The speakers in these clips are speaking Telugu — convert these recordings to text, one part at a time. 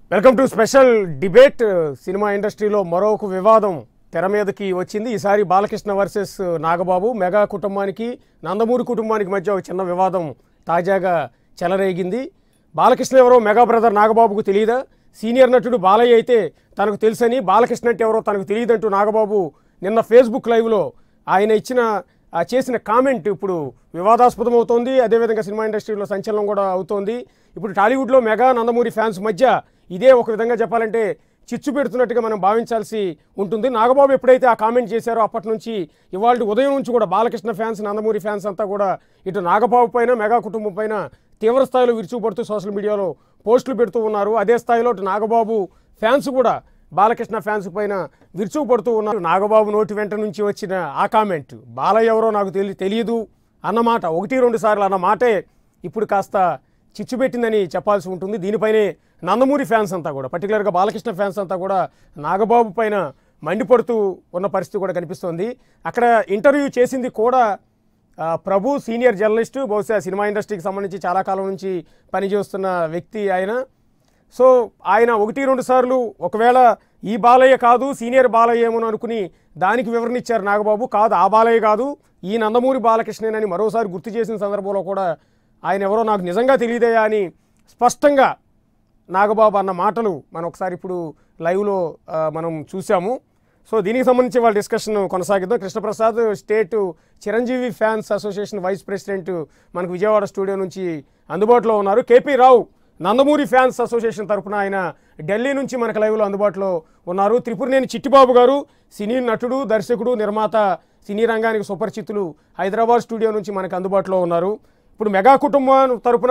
Welcome to special debate. Cinema ఇండస్ట్రీలో మరొక వివాదం తెర మీదకి వచ్చింది. ఈసారి బాలకృష్ణ వర్సెస్ నాగబాబు. మెగా కుటుంబానికి నందమూరి కుటుంబానికి మధ్య ఒక చిన్న వివాదం తాజాగా చెలరేగింది. బాలకృష్ణ ఎవరో మెగా బ్రదర్ నాగబాబుకు తెలియదా? సీనియర్ నటుడు బాలయ్య అయితే తనకు తెలుసని, బాలకృష్ణ అంటే ఎవరో తనకు తెలియదంటూ నాగబాబు నిన్న ఫేస్బుక్ లైవ్లో ఆయన చేసిన కామెంట్ ఇప్పుడు వివాదాస్పదం అవుతోంది. అదేవిధంగా సినిమా ఇండస్ట్రీలో సంచలనం కూడా అవుతోంది. ఇప్పుడు టాలీవుడ్లో మెగా నందమూరి ఫ్యాన్స్ మధ్య ఇదే ఒక విధంగా చెప్పాలంటే చిచ్చు పెడుతున్నట్టుగా మనం భావించాల్సి ఉంటుంది. నాగబాబు ఎప్పుడైతే ఆ కామెంట్ చేశారో అప్పటి నుంచి ఇవాళ ఉదయం నుంచి కూడా బాలకృష్ణ ఫ్యాన్స్, నందమూరి ఫ్యాన్స్ అంతా కూడా ఇటు నాగబాబు పైన, మెగా కుటుంబం పైన తీవ్ర స్థాయిలో విరుచుకుపడుతూ సోషల్ మీడియాలో పోస్టులు పెడుతూ ఉన్నారు. అదే స్థాయిలో ఇటు నాగబాబు ఫ్యాన్స్ కూడా బాలకృష్ణ ఫ్యాన్స్ పైన విరుచుకుపడుతూ ఉన్నారు. నాగబాబు నోటి వెంట నుంచి వచ్చిన ఆ కామెంట్ బాలయ్య ఎవరో నాకు తెలియదు అన్నమాట, 1-2 సార్లు అన్న మాటే ఇప్పుడు కాస్త చిచ్చు పెట్టిందని చెప్పాల్సి ఉంటుంది. దీనిపైనే నందమూరి ఫ్యాన్స్ అంతా కూడా, పర్టికులర్గా బాలకృష్ణ ఫ్యాన్స్ అంతా కూడా నాగబాబు పైన మండిపడుతూ ఉన్న పరిస్థితి కూడా కనిపిస్తోంది. అక్కడ ఇంటర్వ్యూ చేసింది కూడా ప్రభు, సీనియర్ జర్నలిస్టు, బహుశా సినిమా ఇండస్ట్రీకి సంబంధించి చాలా కాలం నుంచి పనిచేస్తున్న వ్యక్తి ఆయన. సో ఆయన 1-2 సార్లు ఒకవేళ ఈ బాలయ్య కాదు సీనియర్ బాలయ్య ఏమో అనుకుని దానికి వివరణ ఇచ్చారు నాగబాబు. కాదు, ఆ బాలయ్య కాదు, ఈ నందమూరి బాలకృష్ణేనని మరోసారి గుర్తు చేసిన సందర్భంలో కూడా ఆయన ఎవరో నాకు నిజంగా తెలియదయా అని స్పష్టంగా నాగబాబు అన్న మాటలు మనం ఒకసారి ఇప్పుడు లైవ్లో మనం చూసాము. సో దీనికి సంబంధించి వాళ్ళ డిస్కషన్ కొనసాగిద్దాం. Krishnaprasad, state Chiranjeevi fans association vice president మనకు విజయవాడ స్టూడియో నుంచి అందుబాటులో ఉన్నారు. KP Rao, Nandamuri fans association తరఫున ఆయన ఢిల్లీ నుంచి మనకు లైవ్లో అందుబాటులో ఉన్నారు. త్రిపురనేని చిట్టిబాబు గారు, సినీ నటుడు, దర్శకుడు, నిర్మాత, సినీ రంగానికి సుపరిచితులు, హైదరాబాద్ స్టూడియో నుంచి మనకు అందుబాటులో ఉన్నారు. ఇప్పుడు మెగా కుటుంబం తరఫున,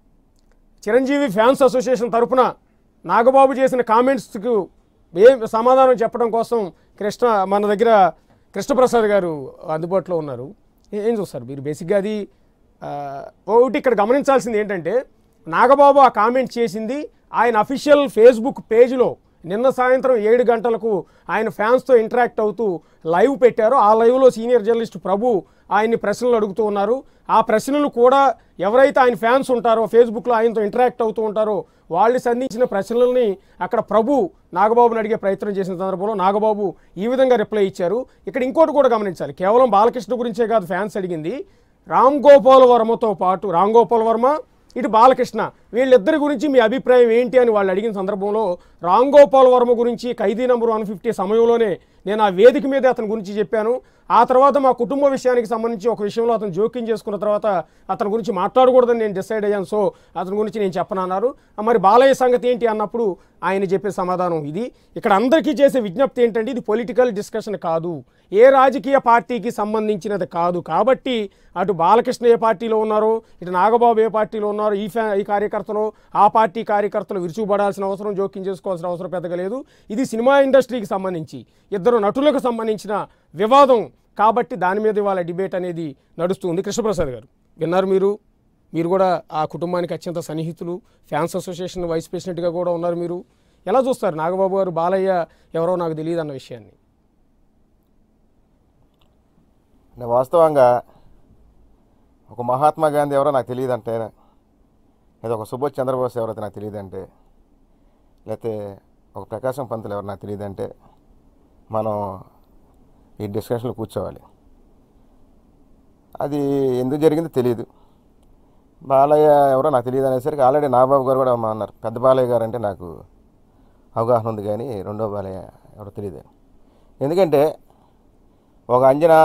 చిరంజీవి ఫ్యాన్స్ అసోసియేషన్ తరఫున నాగబాబు చేసిన కామెంట్స్కు సమాధానం చెప్పడం కోసం మన దగ్గర కృష్ణప్రసాద్ గారు అందుబాటులో ఉన్నారు. ఏం చూస్తారు మీరు? బేసిక్గా అది ఒకటి ఇక్కడ గమనించాల్సింది ఏంటంటే, నాగబాబు ఆ కామెంట్ చేసింది ఆయన అఫీషియల్ ఫేస్బుక్ పేజ్లో నిన్న సాయంత్రం 7 గంటలకు ఆయన ఫ్యాన్స్తో ఇంటరాక్ట్ అవుతూ లైవ్ పెట్టారు. ఆ లైవ్లో సీనియర్ జర్నలిస్ట్ ప్రభు ఆయన్ని ప్రశ్నలు అడుగుతూ ఉన్నారు. ఆ ప్రశ్నలు కూడా ఎవరైతే ఆయన ఫ్యాన్స్ ఉంటారో, ఫేస్బుక్లో ఆయనతో ఇంటరాక్ట్ అవుతూ ఉంటారో వాళ్ళు సంధించిన ప్రశ్నలని అక్కడ ప్రభు నాగబాబుని అడిగే ప్రయత్నం చేసిన సందర్భంలో నాగబాబు ఈ విధంగా రిప్లై ఇచ్చారు. ఇక్కడ ఇంకోటి కూడా గమనించాలి, కేవలం బాలకృష్ణ గురించే కాదు ఫ్యాన్స్ అడిగింది, రామ్ గోపాల్ వర్మతో పాటు, రామ్ గోపాల్ వర్మ ఇటు బాలకృష్ణ, వీళ్ళిద్దరి గురించి మీ అభిప్రాయం ఏంటి అని వాళ్ళు అడిగిన సందర్భంలో రామ్ గోపాల్ వర్మ గురించి ఖైదీ నంబర్ 150 సమయంలోనే నేను ఆ వేదిక మీద అతని గురించి చెప్పాను. ఆ తర్వాత మా కుటుంబ విషయానికి సంబంధించి ఒక విషయంలో అతను జోక్యం చేసుకున్న తర్వాత అతని గురించి మాట్లాడకూడదని నేను డిసైడ్ అయ్యాను. సో అతని గురించి నేను చెప్పనన్నారు. మరి బాలయ్య సంగతి ఏంటి అన్నప్పుడు ఆయన చెప్పే సమాధానం ఇది. ఇక్కడ అందరికీ చేసే విజ్ఞప్తి ఏంటంటే, ఇది పొలిటికల్ డిస్కషన్ కాదు, ఏ రాజకీయ పార్టీకి సంబంధించినది కాదు. కాబట్టి అటు బాలకృష్ణ ఏ పార్టీలో ఉన్నారో, ఇటు నాగబాబు ఏ పార్టీలో ఉన్నారో, ఈ కార్యకర్తలు ఆ పార్టీ కార్యకర్తలు విరుచుకుపడాల్సిన అవసరం, జోక్యం చేసుకోవాల్సిన అవసరం పెద్దగా లేదు. ఇది సినిమా ఇండస్ట్రీకి సంబంధించి, ఇద్దరు నటులకు సంబంధించిన వివాదం కాబట్టి దాని మీద ఇవాళ డిబేట్ అనేది నడుస్తుంది. కృష్ణప్రసాద్ గారు, విన్నారు మీరు కూడా ఆ కుటుంబానికి అత్యంత సన్నిహితులు, ఫ్యాన్స్ అసోసియేషన్ వైస్ ప్రెసిడెంట్గా కూడా ఉన్నారు. మీరు ఎలా చూస్తారు నాగబాబు గారు బాలయ్య ఎవరో నాకు తెలియదు అన్న విషయాన్ని? వాస్తవంగా ఒక మహాత్మా గాంధీ ఎవరో నాకు తెలియదంటే, లేదా ఒక సుభాష్ చంద్రబోస్ ఎవరైతే నాకు తెలియదంటే, లేకపోతే ఒక ప్రకాశం పంతులు ఎవరు నాకు తెలియదంటే మనం ఈ డిస్కషన్లో కూర్చోవాలి. అది ఎందుకు జరిగిందో తెలియదు. బాలయ్య ఎవరో నాకు తెలియదు అనేసరికి ఆల్రెడీ నాగబాబు గారు కూడా అన్నారు, పెద్ద బాలయ్య గారు అంటే నాకు అవగాహన ఉంది కానీ రెండో బాలయ్య ఎవరో తెలియదు. ఎందుకంటే ఒక అంజనా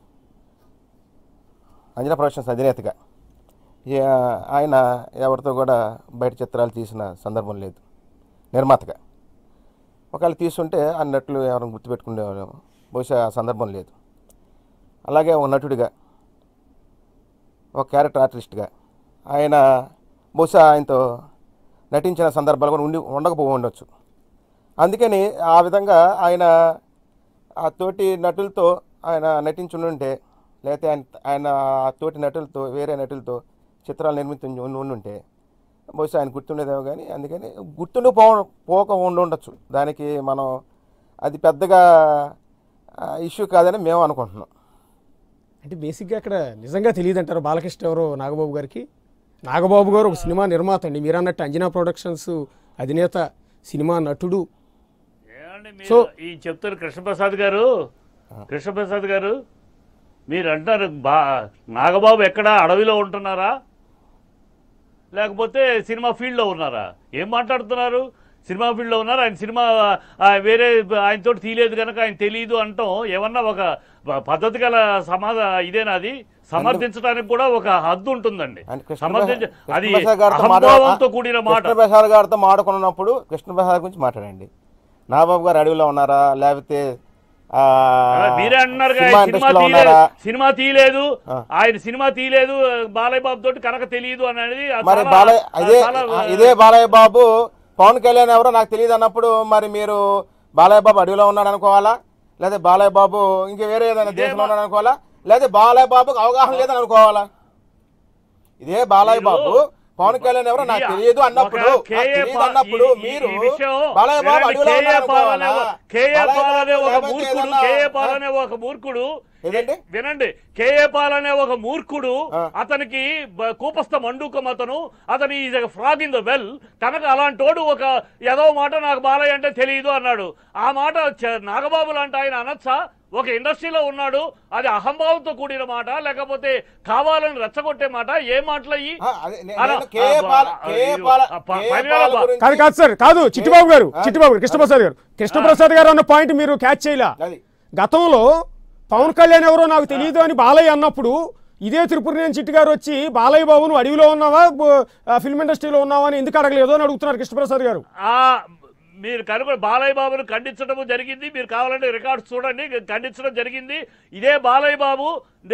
ప్రొడక్షన్స్ అధినేతగా ఆయన ఎవరితో కూడా బయట చిత్రాలు తీసిన సందర్భం లేదు. నిర్మాతగా ఒకవేళ తీసుంటే అన్నట్లు ఎవరైనా గుర్తుపెట్టుకునేవాళ్ళేమో, బహుశా ఆ సందర్భం లేదు. అలాగే ఒక నటుడిగా, ఒక క్యారెక్టర్ ఆర్టిస్ట్గా ఆయన బహుశా ఆయనతో నటించిన సందర్భాలు కూడా ఉండకపోవచ్చు. అందుకని ఆ విధంగా ఆయన ఆ తోటి నటులతో ఆయన నటించుంటే, లేకపోతే ఆయన ఆ తోటి నటులతో వేరే నటులతో చిత్రాలు ఉండుంటే బహుశా ఆయన గుర్తుండేదేమో. కానీ అందుకని పోక ఉండొచ్చు. దానికి మనం అది పెద్దగా ఇష్యూ కాదని మేము అనుకుంటున్నాం. అంటే బేసిక్గా అక్కడ నిజంగా తెలియదు అంటారు బాలకృష్ణ ఎవరో నాగబాబు గారికి? నాగబాబు గారు ఒక సినిమా నిర్మాత అండి, మీరు అన్నట్టు అంజనా ప్రొడక్షన్స్ అధినేత, సినిమా నటుడు. ఏమండి సో ఈ చెప్తారు కృష్ణప్రసాద్ గారు మీరు అంటారు నాగబాబు ఎక్కడ అడవిలో ఉంటున్నారా లేకపోతే సినిమా ఫీల్డ్లో ఉన్నారా? ఏం మాట్లాడుతున్నారు? సినిమా ఫీల్డ్లో ఉన్నారు. ఆయన సినిమా వేరే ఆయనతో తీయలేదు కనుక ఆయన తెలియదు అంటాం ఏమన్నా ఒక పద్ధతి గల ఇదేనా? అది సమర్థించడానికి కూడా ఒక హద్దు ఉంటుందండి. అది అహంభావంతో కూడిన మాట. కృష్ణప్రసాద్ గారితో మాట్లాడుకున్నప్పుడు కృష్ణప్రసాద్ గురించి మాట్లాడండి. నాగబాబు గారు అడవిలో ఉన్నారా లేకపోతే మీరే అంటున్నారు సినిమా తీయలేదు, ఆయన సినిమా తీయలేదు బాలయ్య బాబు తోటి కనుక తెలియదు అనేది. ఇదే బాలయ్య బాబు పవన్ కళ్యాణ్ ఎవరో నాకు తెలియదు అన్నప్పుడు మరి మీరు బాలయ్య బాబు అడవిలో ఉన్నాడు అనుకోవాలా, లేదా బాలయ్య బాబు ఇంక వేరే ఏదైనా దేశంలో ఉన్నాడు అనుకోవాలా, లేదా బాలయ్య బాబుకి అవగాహన లేదని అనుకోవాలా? ఇదే బాలయ్య బాబు పవన్ కళ్యాణ్ ఎవరో నాకు తెలియదు అన్నప్పుడు మీరు బాలయ్య బాబు అడవిలో ఒక మూర్ఖుడు వినండి, కేఏ పాల్ అనే ఒక మూర్ఖుడు, అతనికి కూపస్థ మండూకం, అతని ఫ్రాగ్ ఇన్ ద వెల్ కనుక అలాంటోడు ఒక ఏదో మాట నాకు బాలయ్య అంటే తెలియదు అన్నాడు. ఆ మాట నాగబాబు లాంటి ఆయన అనొచ్చా? ఒక ఇండస్ట్రీలో ఉన్నాడు, అది అహంభావంతో కూడిన మాట లేకపోతే కావాలని రెచ్చగొట్టే మాట? ఏ మాటలయ్యి? కాదు సార్, కాదు చిట్టిబాబు గారు కృష్ణప్రసాద్ గారు అన్న పాయింట్ మీరు క్యాచ్ చేయలా. గతంలో పవన్ కళ్యాణ్ ఎవరో నాకు తెలియదు అని బాలయ్య అన్నప్పుడు ఇదే త్రిపురనేని చిట్టి గారు వచ్చి బాలయ్య బాబు నువ్వు అడవిలో ఉన్నావా ఫిల్మ్ ఇండస్ట్రీలో ఉన్నావా అని ఎందుకు అడగలేదు అని అడుగుతున్నారు కృష్ణప్రసాద్ గారు. మీరు కనుక బాలయ్య బాబును ఖండించడం జరిగింది. మీరు కావాలంటే రికార్డ్స్ చూడండి, ఖండించడం జరిగింది. ఇదే బాలయ్య బాబు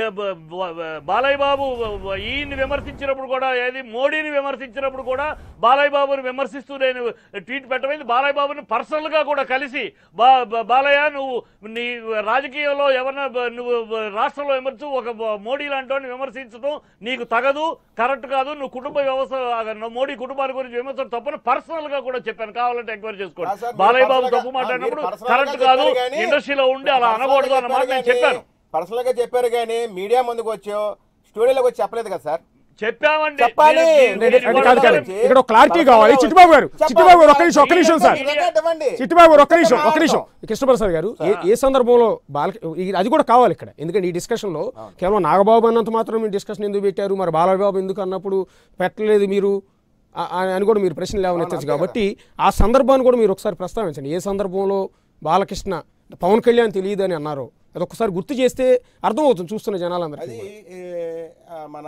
ఈయన్ని విమర్శించినప్పుడు కూడా, ఏది మోడీని విమర్శించినప్పుడు కూడా బాలయ్య బాబుని విమర్శిస్తూ నేను ట్వీట్ పెట్టమైంది. బాలయ్య బాబుని పర్సనల్గా కూడా కలిసి బాలయ్య నువ్వు నీ రాజకీయంలో ఎవరన్నా నువ్వు రాష్ట్రంలో విమర్శించు, ఒక మోడీ లాంటి విమర్శించడం నీకు తగదు, కరెక్ట్ కాదు, నువ్వు కుటుంబ వ్యవస్థ మోడీ కుటుంబాన్ని గురించి విమర్శించడం తప్పని పర్సనల్గా కూడా చెప్పాను. కావాలంటే ఎంక్వైరీ చేసుకోండి. బాలయ్య బాబు తప్పు మాట్లాడినప్పుడు కరెక్ట్ కాదు, ఇండస్ట్రీలో ఉండి అలా అనకూడదు అన్నమాట నేను చెప్పాను. పర్సనల్ గా చెప్పారు కానీ మీడియా ముందుకు వచ్చో స్టూడియోలోకి వచ్చి చెప్పలేదు కదా సార్. చెప్పామండి, చెప్పాలి. ఇక్కడ క్లారిటీ కావాలి. చిట్టిబాబు గారు ఒక్క నిమిషం సార్. చిట్టిబాబు గారు ఒక్క నిమిషం. కృష్ణప్రసాద్ గారు ఏ సందర్భంలో అది కూడా కావాలి ఇక్కడ, ఎందుకంటే ఈ డిస్కషన్ లో కేవలం నాగబాబు అన్నంత మాత్రం మీరు డిస్కషన్ ఎందుకు పెట్టారు, మరి బాలయ్య బాబు ఎందుకు అన్నప్పుడు పెట్టలేదు మీరు అని కూడా మీరు ప్రశ్నలు లేవనెత్తచ్చు. కాబట్టి ఆ సందర్భాన్ని కూడా మీరు ఒకసారి ప్రస్తావించండి. ఏ సందర్భంలో బాలకృష్ణ పవన్ కళ్యాణ్ తెలియదు అని అన్నారు, అది ఒక్కసారి గుర్తు చేస్తే అర్థమవుతుంది చూస్తున్న జనాలందరూ. అది మన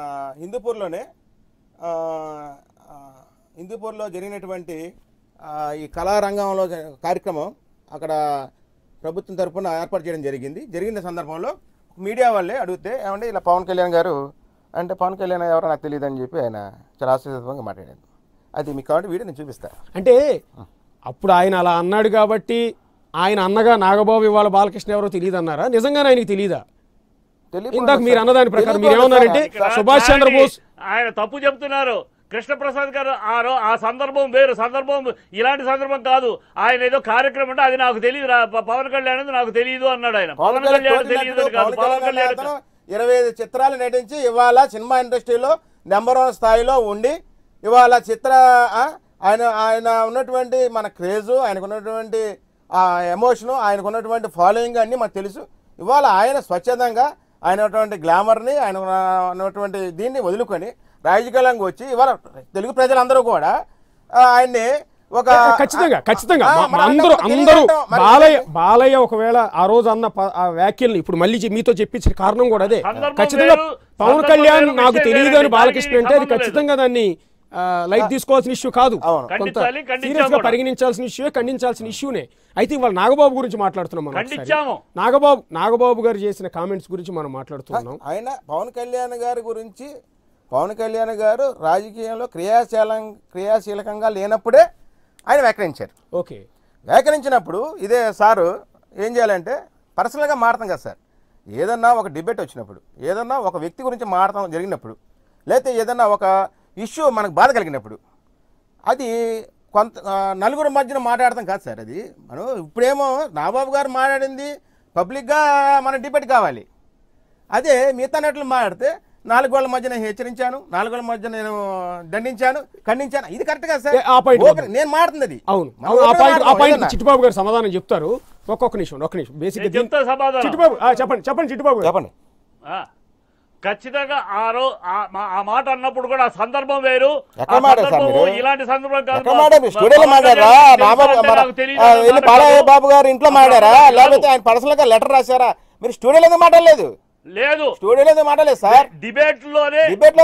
హిందూపూర్లో జరిగినటువంటి ఈ కళారంగంలో కార్యక్రమం అక్కడ ప్రభుత్వం తరఫున ఏర్పాటు చేయడం జరిగిన సందర్భంలో మీడియా వాళ్ళే అడిగితే ఏమంటే ఇలా పవన్ కళ్యాణ్ గారు అంటే పవన్ కళ్యాణ్ ఎవరో నాకు తెలియదు అని చెప్పి ఆయన చాలా ఆశ్చర్యంగా మాట్లాడారు. అది మీకు కాబట్టి వీడియో నేను చూపిస్తాను. అంటే అప్పుడు ఆయన అలా అన్నాడు కాబట్టి ఆయన అన్నగా నాగబాబు ఇవాళ బాలకృష్ణ ఎవరో తెలియదు అన్నారా? నిజంగానే ఆయనకి తెలియదా? ఇందాక మీరు అన్నదాని ప్రకారం మీరు ఏమన్నారంటే సుభాష్ చంద్రబోస్ ఆయన తప్పు చెప్తున్నారు. కృష్ణప్రసాద్ గారు ఆ సందర్భం వేరు, సందర్భం ఇలాంటి సందర్భం కాదు. ఆయన ఏదో కార్యక్రమం అంటే అది నాకు తెలియదు, పవన్ కళ్యాణ్ నాకు తెలియదు అన్నాడు. ఆయన పవన్ కళ్యాణ్ తెలియదు కాదు, పవన్ కళ్యాణ్ 25 చిత్రాలు నటించి ఇవాళ సినిమా ఇండస్ట్రీలో నెంబర్ 1 స్థాయిలో ఉండి ఇవాళ ఆయన ఉన్నటువంటి మన క్రేజు, ఆయనకు ఉన్నటువంటి ఆ ఎమోషను, ఆయనకు ఉన్నటువంటి ఫాలోయింగ్ అన్నీ మనకు తెలుసు. ఇవాళ ఆయన స్వచ్ఛందంగా ఆయన ఉన్నటువంటి గ్లామర్ని, ఆయన ఉన్నటువంటి దీన్ని వదులుకొని రాజకీయంగా వచ్చి ఇవాళ తెలుగు ప్రజలందరూ కూడా ఆయన్ని ఒక ఖచ్చితంగా అందరూ బాలయ్య ఒకవేళ ఆ రోజు అన్న ఆ వ్యాఖ్యల్ని ఇప్పుడు మళ్ళీ మీతో చెప్పించిన కారణం కూడా అదే. ఖచ్చితంగా పవన్ కళ్యాణ్ నాకు తెలియదు అని బాలకృష్ణ అంటే అది ఖచ్చితంగా దాన్ని లైట్ తీసుకోవాల్సిన ఇష్యూ కాదు, కొంత సీరియస్ గా పరిగణించాల్సిన ఇష్యూ, ఖండించాల్సిన ఇష్యూనే. అయితే ఇవాళ నాగబాబు గురించి మాట్లాడుతున్నాం మనం. నాగబాబు గారు చేసిన కామెంట్స్ గురించి మనం మాట్లాడుతున్నాం. ఆయన పవన్ కళ్యాణ్ గారు రాజకీయంలో క్రియాశీలకంగా లేనప్పుడే ఆయన వ్యాఖ్యానించారు. ఓకే, వ్యాఖ్యానించినప్పుడు ఇదే సారు ఏం చేయాలంటే పర్సనల్గా మాట్లాడతాం కదా సార్. ఏదన్నా ఒక డిబేట్ వచ్చినప్పుడు, ఏదన్నా ఒక వ్యక్తి గురించి మాట్లాడటం జరిగినప్పుడు, లేకపోతే ఏదన్నా ఒక ఇష్యూ మనకు బాధ కలిగినప్పుడు అది కొంత నలుగురు మధ్యన మాట్లాడతాం కాదు సార్. అది మనం ఇప్పుడేమో నాగబాబు గారు మాట్లాడింది పబ్లిక్గా మన డిబేట్ కావాలి. అదే మిగతా నటులు మాట్లాడితే 4 గోళ్ల మధ్య నేను హెచ్చరించాను, 4 గోళ్ల మధ్య నేను దండించాను, ఖండించాను. ఇది కరెక్ట్ గా సార్? నేను మాట్లాడుతుంది అది. అవును, ఆ పాయింట్ చిట్టుబాబు గారు సమాధానం చెప్తారు. ఒక్కొక్క నిమిషం బేసిక్ చిట్టుబాబు చెప్పండి చిట్టుబాబు చెప్పండి. ఖచ్చితంగా ఆ మాట అన్నప్పుడు కూడా సందర్భం వేరు. ఇలాంటి సందర్భం బాలయ్య బాబు గారు ఇంట్లో మాట్లాడారా లేకపోతే ఆయన పర్సనల్ గా లెటర్ రాశారా? మీరు స్టూడియోలో ఎందుకు మాట్లాడలేదు? లేదు, స్టూడియోలో ఎందుకు మాట్లాడలేదు సార్? డిబేట్ లోనే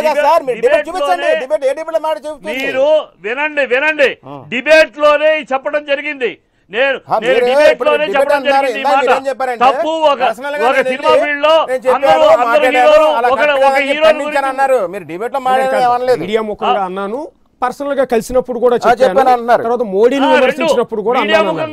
మీరు వినండి డిబేట్ లోనే చెప్పడం జరిగింది. నేను డిబేట్ లోనే చెప్పడం జరిగింది. తప్పు ఒక సినిమా ఫీల్డ్ లో అన్నారు. మీరు డిబేట్ లో మాట్లాడలేదు. మీడియా ముఖంగా అన్నాను, పర్సనల్ గా కలిసినప్పుడు కూడా చెప్పాను, తర్వాత మోడీని విమర్శించినప్పుడు కూడా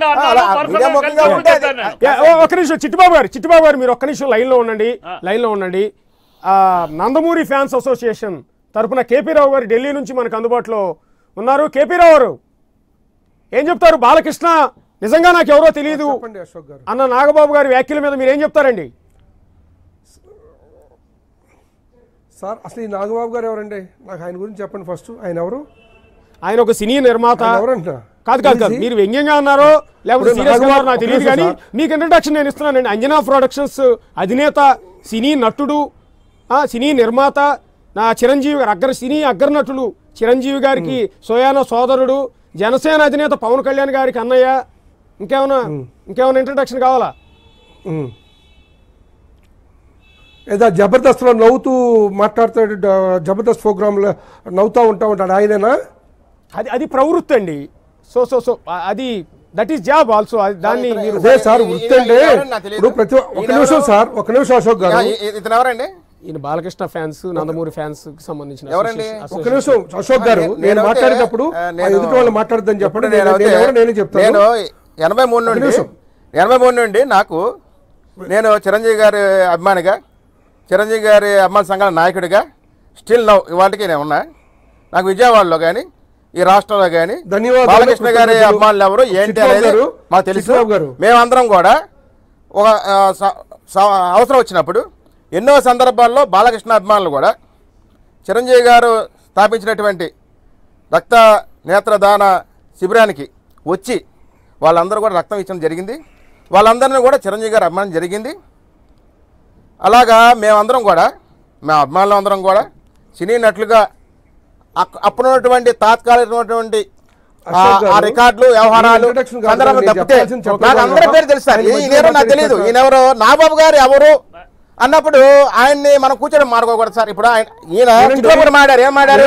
ఒక నిమిషం చిట్టుబాబు గారు మీరు ఒక్క నిమిషం లైన్ లో ఉండండి. నందమూరి ఫ్యాన్స్ అసోసియేషన్ తరపున కేపీ రావు గారు ఢిల్లీ నుంచి మనకు అందుబాటులో ఉన్నారు. కేపీ రావు గారు ఏం చెప్తారు? బాలకృష్ణ నిజంగా నాకు ఎవరో తెలియదు అన్న నాగబాబు గారి వ్యాఖ్యల మీద మీరు ఏం చెప్తారండి? సార్ అసలు ఈ నాగబాబు గారు ఎవరండి? నాకు ఆయన గురించి చెప్పండి ఫస్ట్. ఆయన ఎవరు? ఆయన ఒక సినీ నిర్మాత. ఎవరంట? కాదు మీరు వ్యంగ్యంగా అన్నారో లేకపోతే సీరియస్ గా నాకు తెలియదు, కానీ మీకు ఇంట్రడక్షన్ నేను ఇస్తున్నానండి. అంజనా ప్రొడక్షన్స్ అధినేత, సినీ నటుడు, సినీ నిర్మాత, నా చిరంజీవి గారు సినీ అగ్రనటులు చిరంజీవి గారికి సోయాన సోదరుడు, జనసేన అధినేత పవన్ కళ్యాణ్ గారికి అన్నయ్య. ఇంకేమైనా ఇంట్రడక్షన్ కావాలా? ఏదో జబర్దస్త్లో నవ్వుతూ మాట్లాడతాడు, జబర్దస్త్ ప్రోగ్రాంలో నవ్వుతూ ఉంటాడు ఆయననా? అది ప్రవృత్తి అండి. సో అది దట్ ఈస్ జాబ్ ఆల్సో. దాన్ని అదే సార్ వృత్తి అండి. ఇప్పుడు ప్రతి ఒక నిమిషం అశోక్ గారు, ఇతను ఎవరండి? ఈయన బాలకృష్ణ ఫ్యాన్స్, నందమూరి ఫ్యాన్స్ కి సంబంధించిన. ఒక నిమిషం అశోక్ గారు, నేను మాట్లాడేటప్పుడు ఎదుటి వాళ్ళు మాట్లాడద్దని చెప్పండి. నేను చెప్తాను. నేను 83 నుండి నాకు నేను చిరంజీవి గారి అభిమానిగా, చిరంజీవి గారి అభిమాన సంఘాల నాయకుడిగా స్టిల్ నౌ ఇవాళకి నేను ఉన్నా. నాకు విజయవాడలో కానీ ఈ రాష్ట్రంలో కానీ బాలకృష్ణ గారి అభిమానులు ఎవరు ఏంటి అనేది మాకు తెలుసు. మేమందరం కూడా ఒక అవసరం వచ్చినప్పుడు ఎన్నో సందర్భాల్లో బాలకృష్ణ అభిమానులు కూడా చిరంజీవి గారు స్థాపించినటువంటి రక్త నేత్రదాన శిబిరానికి వచ్చి వాళ్ళందరూ కూడా రక్తం ఇచ్చడం జరిగింది. వాళ్ళందరినీ కూడా చిరంజీవి గారు అభిమానం జరిగింది. అలాగా మేమందరం కూడా, మా అభిమానులు అందరం కూడా సినీ నటులుగా అప్పుడున్నటువంటి తాత్కాలికమైనటువంటి ఆ రికార్డులు వ్యవహారాలు సందర్భం తప్పితే నాకు అందరి పేరు తెలుస్తారు. ఈయనెవరో నాకు తెలియదు. ఈయనెవరో నాగబాబు గారు ఎవరు అన్నప్పుడు ఆయన్ని మనం కూర్చొని మాడుకోకూడదు సార్. ఇప్పుడు ఈయన చిట్టుబాబు మాడారు, ఏం మాడారు?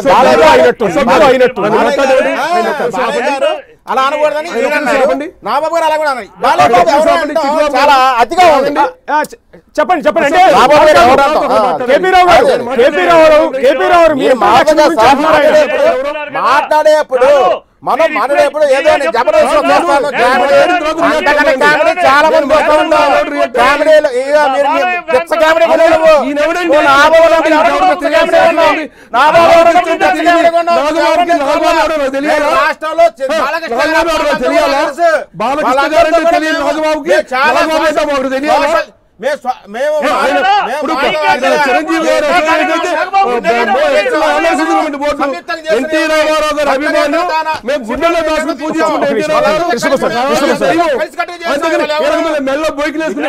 అలా అనకూడదని నాగబాబు గారు అలా కూడా అన్నారు. చాలా అతిగా ఉంది. చెప్పండి మాట్లాడేప్పుడు మనం మాట్లాడేప్పుడు ఏదో జబర్దస్త్ చాలా మంది రాష్ట్రంలో చిరంజీవి గారు ఎన్టీ రామారావు గారు అభిమానులు మేము గుండెల్లో దాచుకుని పూజించుకుంటే మెల్ల బొయ్కిలేసుకుని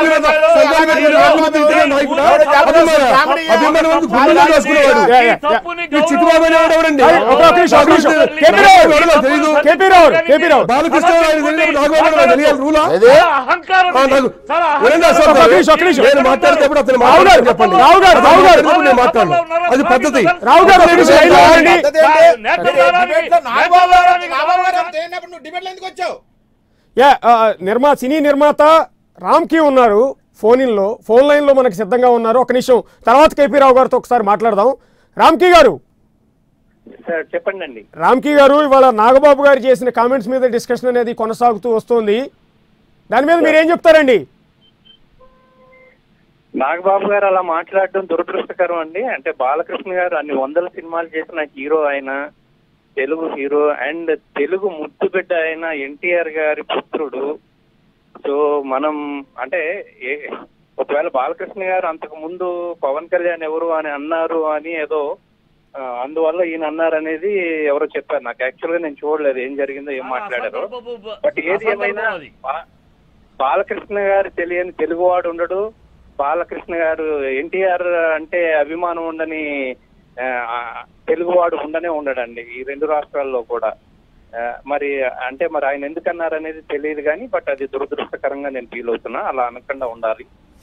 అభిమానం గుండెల్లో దాచుకునేవాడు. చిట్టుబాబు ఎవడండి? బాలకృష్ణ తెలియాలి రూలా? నేను మాట్లాడేటప్పుడు అతను మాట్లాడారు చెప్పండి. నేను మాట్లాడు, అది పద్ధతి. రావు గారు సినీ నిర్మాత రామ్కి ఉన్నారు ఫోన్ లైన్ లో మనకి సిద్ధంగా ఉన్నారు. ఒక నిమిషం తర్వాత కేపీ రావు గారితో ఒకసారి మాట్లాడదాం. రామ్కి గారు చెప్పండి. రామ్కి గారు, ఇవాళ నాగబాబు గారు చేసిన కామెంట్స్ మీద డిస్కషన్ అనేది కొనసాగుతూ వస్తుంది. దాని మీద మీరు ఏం చెప్తారండి? నాగబాబు గారు అలా మాట్లాడడం దురదృష్టకరం అండి. అంటే బాలకృష్ణ గారు అన్ని వందల సినిమాలు చేసిన హీరో, ఆయన తెలుగు హీరో అండ్ తెలుగు ముద్దుబిడ్డ అయిన ఎన్టీఆర్ గారి పుత్రుడు. సో మనం అంటే ఒకవేళ బాలకృష్ణ గారు అంతకు ముందు పవన్ కళ్యాణ్ ఎవరు అని అన్నారు అని ఏదో అందువల్ల ఈయన అన్నారు అనేది ఎవరో చెప్పారు నాకు. యాక్చువల్ గా నేను చూడలేదు ఏం జరిగిందో ఏం మాట్లాడారు. బట్ ఏది ఏమైనా బాలకృష్ణ గారు తెలియని తెలుగువాడు ఉండడు, బాలకృష్ణ గారు ఎన్టీఆర్ అంటే అభిమానం ఉండని తెలుగువాడు ఉండనే ఉండడండి ఈ రెండు రాష్ట్రాల్లో కూడా. మరి అంటే మరి ఆయన ఎందుకన్నారు అనేది తెలియదు కానీ బట్ అది దురదృష్టకరంగా నేను ఫీల్ అవుతున్నా. అలా అనకుండా ఉండాలి.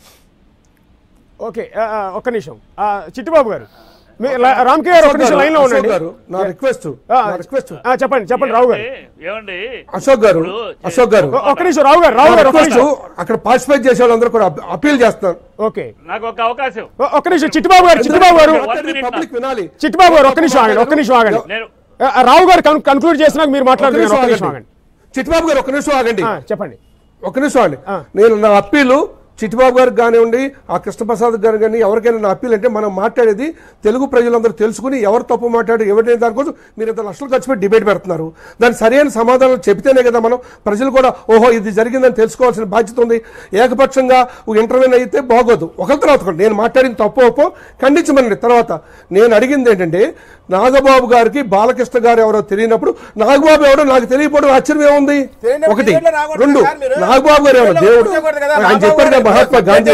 ఓకే, ఒక్క నిమిషం. చిట్టిబాబు గారు, రామ్కే గారు ఒక నిమిషం లైన్ లో ఉండండి. నా రిక్వెస్ట్ చెప్పండి రావు గారు. ఏమండి అశోక్ గారు ఒక్క నిమిషం రావు గారు అక్కడ పార్టిసిపేట్ చేసే వాళ్ళందరూ కూడా అప్పీల్ చేస్తున్నారు. ఓకే, నాకు ఒక అవకాశం. ఒక్క నిమిషం చిట్టిబాబు గారు పబ్లిక్ వినాలి. చిట్టిబాబు గారు ఒక్క నిమిషం ఆగండి. రావు గారు కన్క్లూడ్ చేసినాక మీరు మాట్లాడుతున్నారు. చిట్టిబాబు గారు ఒక్క నిమిషం ఆగండి. చెప్పండి. ఒక్క నిమిషం అండి. నేను నా అప్పీలు చిట్టిబాబు గారికి కానివ్వండి, ఆ కృష్ణప్రసాద్ గారు కానీ ఎవరికైనా నా అప్పీల్ అంటే మనం మాట్లాడేది తెలుగు ప్రజలందరూ తెలుసుకుని ఎవరు తప్పు మాట్లాడి ఎవరైనా దానికోసం మీరు ఇంత లక్షలు ఖర్చు పెట్టి డిబేట్ పెడుతున్నారు. దాని సరైన సమాధానం చెబితేనే కదా మనం ప్రజలు కూడా ఓహో ఇది జరిగిందని తెలుసుకోవాల్సిన బాధ్యత ఉంది. ఏకపక్షంగా ఇంటర్వ్యూ అయితే బాగోదు. ఒకరి తర్వాత నేను మాట్లాడిన తప్పు ఒప్పో ఖండించమనండి. తర్వాత నేను అడిగింది ఏంటంటే నాగబాబు గారికి బాలకృష్ణ గారు ఎవరో తెలియనప్పుడు నాగబాబు ఎవరో నాకు తెలియకపోవడం ఆశ్చర్యం ఏముంది? ఒకటి. రెండు, నాగబాబు గారు ఎవరో దేవుడు ఆయన చెప్పారు కదా మహాత్మా గాంధీ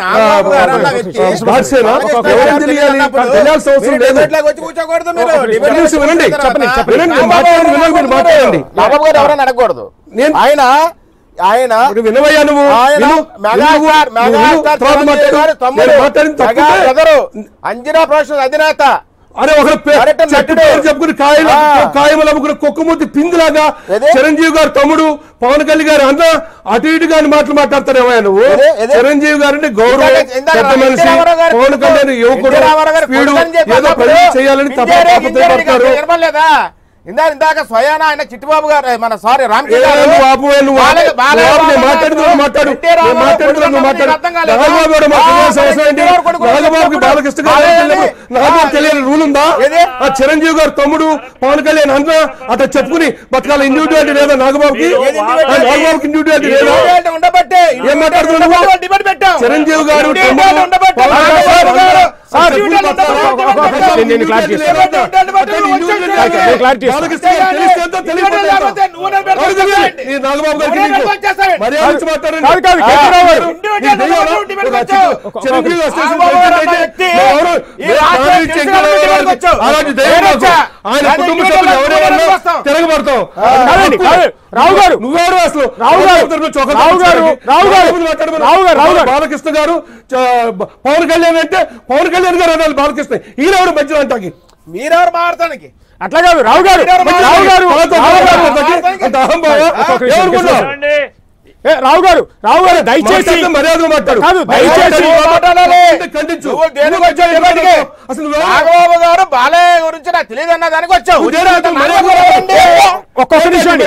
తెలియాల్సిన అవసరం లేదు. మాట్లాడండి. అడగకూడదు. ఆయన వినవయ్యా నువ్వు అంజనా ప్రొడక్షన్ అధినేత అరే చెప్పుకుని కాయములు అమ్ముకున్న కుక్కమూర్తి పిందిలాగా చిరంజీవి గారు తమ్ముడు పవన్ కళ్యాణ్ గారు అన్న అటు ఇటు గాని మాటలు మాట్లాడతారేమయ్యా నువ్వు? చిరంజీవి గారిని గౌరవం, పెద్ద మనిషి, పవన్ కళ్యాణ్ యువకుడు, ఏదో ప్రజలు చేయాలని తప్పతారు. ఇందాక స్వయాన ఆయన చిట్టిబాబు గారు మన సారీ రామ్కే తెలియని రూల్ ఉందా? చిరంజీవి గారు తమ్ముడు పవన్ కళ్యాణ్ అన్న అట్లా చెప్పుకుని బతకాల ఇండివిజువాలిటీ లేదా నాగబాబుకి? నాగబాబుకి ఇండివిజువాలిటీ లేదా? ఏం మాట్లాడుతున్నావు? చిరంజీవి గారు తిరగబడతాం. నువ్వెవరు అసలు? బాలకృష్ణ గారు పవన్ కళ్యాణ్ అంటే పవన్ కళ్యాణ్ గారు అనాలి బాలకృష్ణ. ఈయనెవరు మధ్యలో అంటాకి? మీరెవరు మాట్లాడటానికి? అట్లా కాదు రావు గారు. రావు గారు దయచేసి మర్యాదగా మాట్లాడు. అసలు నాగబాబు గారు బాలయ్య గురించి నాకు తెలియదు అన్న దానికి వచ్చావు. ఒక్కొక్క నిమిషం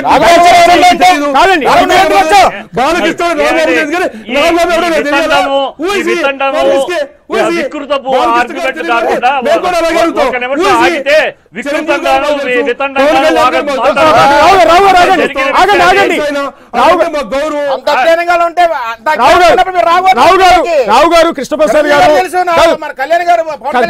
రావు గారు కృష్ణప్రసాద్ గారు కళ్యాణ్ గారు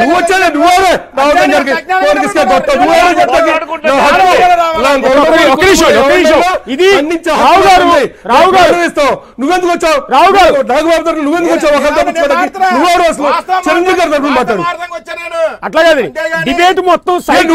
ఇది రావు గారు నువ్వెందుకు వచ్చావు? రావు గారు నాగబాబు నువ్వెందుకు వచ్చావు? నువ్వు అసలు చిరంజీవి గారు తరఫున మాట్లాడు. అట్లా కాదు డిబేట్ మొత్తం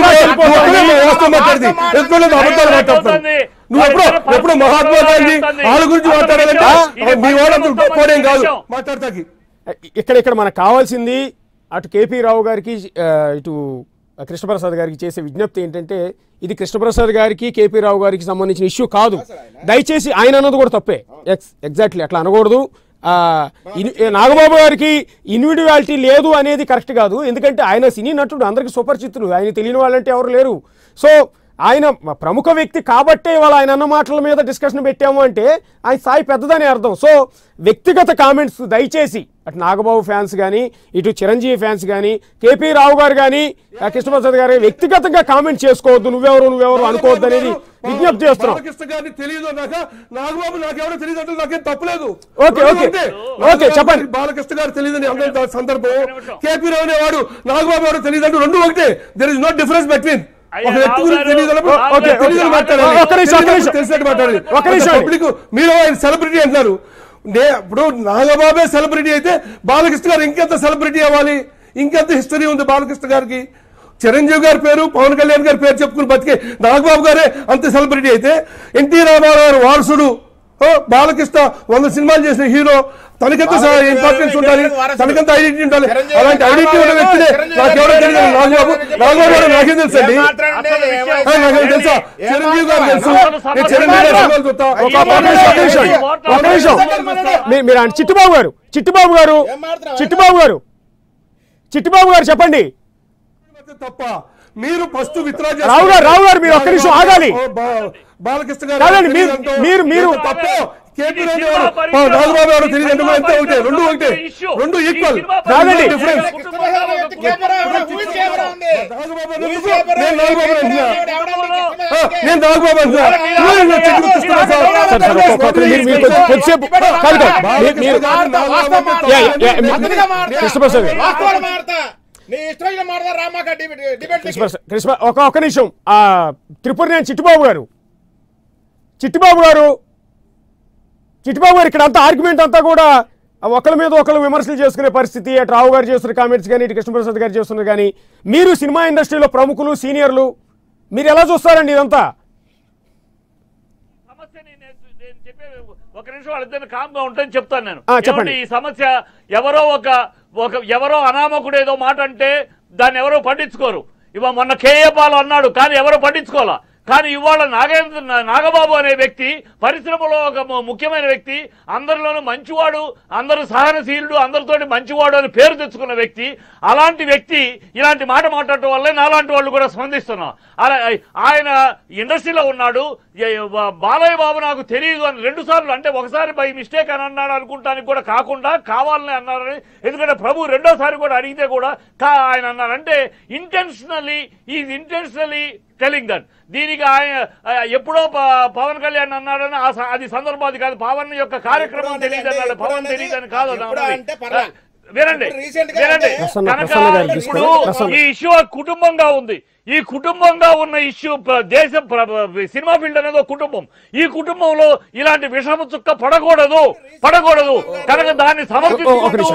నువ్వు ఎప్పుడు మహాత్మా గాంధీ వాళ్ళ గురించి మాట్లాడాలంటే మీ వాళ్ళంతా పోనేం కాదు మాట్లాడతాకి. ఇక్కడ మనకు కావాల్సింది అటు కేపీ రావు గారికి ఇటు కృష్ణప్రసాద్ గారికి చేసే విజ్ఞప్తి ఏంటంటే ఇది కృష్ణప్రసాద్ గారికి కేపీ రావు గారికి సంబంధించిన ఇష్యూ కాదు. దయచేసి ఆయన అన్నది కూడా తప్పే. ఎగ్జాక్ట్లీ అట్లా అనకూడదు. నాగబాబు గారికి ఇండివిడ్యువాలిటీ లేదు అనేది కరెక్ట్ కాదు. ఎందుకంటే ఆయన సినీ నటుడు, అందరికీ సుపరిచితులు, ఆయన తెలియని వాళ్ళంటే ఎవరు లేరు. సో ఆయన ప్రముఖ వ్యక్తి కాబట్టే ఇవాళ ఆయన అన్న మాటల మీద డిస్కషన్ పెట్టాము అంటే ఆయన స్థాయి పెద్దదని అర్థం. సో వ్యక్తిగత కామెంట్స్ దయచేసి అటు నాగబాబు ఫ్యాన్స్ కానీ ఇటు చిరంజీవి ఫ్యాన్స్ కానీ కేపీ రావు గారు కానీ కృష్ణప్రసాద్ గారు వ్యక్తిగతంగా కామెంట్ చేసుకోవద్దు. నువ్వెవరు అనుకోవద్దు అనేది విజ్ఞప్తి చేస్తున్నాం. బాలకృష్ణ గారిని తెలియదు నాగబాబు నాకెవరో తెలియదు అంటే నాకేం తప్పలేదు. ఓకే చెప్పండి. బాలకృష్ణ గారు తెలియదని అందరి సందర్భం, కేపీ రావు అనేవాడు నాగబాబు ఎవరో తెలియదు అంటే రెండు ఒకటే. There is no difference between ఒక వ్యక్తి గురించి తెలియదు మాట్లాడాలి. పబ్లిక్ మీరు ఆయన సెలబ్రిటీ అంటున్నారు. ఇప్పుడు నాగబాబే సెలబ్రిటీ అయితే బాలకృష్ణ గారు ఇంకెంత సెలబ్రిటీ అవ్వాలి? ఇంకెంత హిస్టరీ ఉంది బాలకృష్ణ గారికి? చిరంజీవి గారి పేరు, పవన్ కళ్యాణ్ గారి పేరు చెప్పుకుని బతికే నాగబాబు గారే అంత సెలబ్రిటీ అయితే, ఎన్టీ రామారావు గారు వారసుడు బాలకృష్ణ 100 సినిమాలు చేసిన హీరో, తనకెంత ఇంపార్టెన్స్ ఉండాలి, తనకెంత ఐడెంటిటీ ఉండాలి. అలాంటి ఐడెంటిటీ ఉన్న వ్యక్తినే నాకెవరో తెలియదు. నాగబాబు గారు నాకేం తెలుసు అండి, నాకేం తెలుసా? చిరంజీవి గారు తెలుసు, చిరంజీవి గారు సినిమాలు చూస్తా. మీరు చిట్టిబాబు గారు చెప్పండి. తప్ప మీరు ఫస్ట్ విత్డ్రా రావు గారు మీరు ఒక్క నిమిషం ఆగాలి. బాలకృష్ణ గారు మీరు తప్పు. కేపీ నాగబాబు ఎవరో తెలియదు అంటే ఒకటే, రెండు ఈక్వల్. డిఫరెన్స్ నేను నాగబాబు ఒక్క నిమిషం. త్రిపురనేని చిట్టిబాబు గారు ఇక్కడ అంతా ఆర్గ్యుమెంట్ అంతా కూడా ఒకరి మీద ఒకరు విమర్శలు చేసుకునే పరిస్థితి. అటు రావు గారు చేస్తున్న కామెంట్స్ కానీ, ఇటు కృష్ణప్రసాద్ గారు చేస్తున్నారు కానీ, మీరు సినిమా ఇండస్ట్రీలో ప్రముఖులు, సీనియర్లు, మీరు ఎలా చూస్తారండి ఇదంతా? నేను చెప్పే ఒక నిమిషం వాళ్ళిద్దరిని కామ్గా ఉంటాయని చెప్తాను నేను. చెప్పండి. ఈ సమస్య ఎవరో అనామకుడు ఏదో మాట అంటే దాన్ని ఎవరో పట్టించుకోరు. మొన్న కేఏ పాల్ అన్నాడు కానీ ఎవరో పట్టించుకోవాలా. కానీ ఇవాళ నాగబాబు అనే వ్యక్తి పరిశ్రమలో ఒక ముఖ్యమైన వ్యక్తి, అందరిలోనూ మంచివాడు, అందరూ సహనశీలుడు, అందరితోటి మంచివాడు అని పేరు తెచ్చుకున్న వ్యక్తి. అలాంటి వ్యక్తి ఇలాంటి మాట మాట్లాడటం వల్లే నాలాంటి వాళ్ళు కూడా స్పందిస్తున్నాం. అలా ఆయన ఇండస్ట్రీలో ఉన్నాడు. బాలయ్య బాబు నాకు తెలియదు అని 2 సార్లు, అంటే ఒకసారి బై మిస్టేక్ అని అన్నాడు అనుకుంటానికి కూడా కాకుండా కావాలని అన్నారని. ఎందుకంటే ప్రభు 2వ సారి కూడా అడిగితే కూడా ఆయన అన్నారంటే ఇంటెన్షనల్లీ టెలింగ్ దట్. దీనికి ఆయన ఎప్పుడో పవన్ కళ్యాణ్ అన్నాడని అది సందర్భం, అది కాదు. పవన్ యొక్క కార్యక్రమం తెలియదు అన్నాడు, పవన్ తెలియదు అని కాదు. వినండి కనుక ఇప్పుడు ఈ ఇష్యూ కుటుంబంగా ఉంది. ఈ కుటుంబంగా ఉన్న ఇష్యూ దేశం సినిమా ఫీల్డ్ అనేది ఒక కుటుంబం. ఈ కుటుంబంలో ఇలాంటి విషమ చుక్క పడకూడదు. కనుక దాన్ని సమర్థించుకుంటూ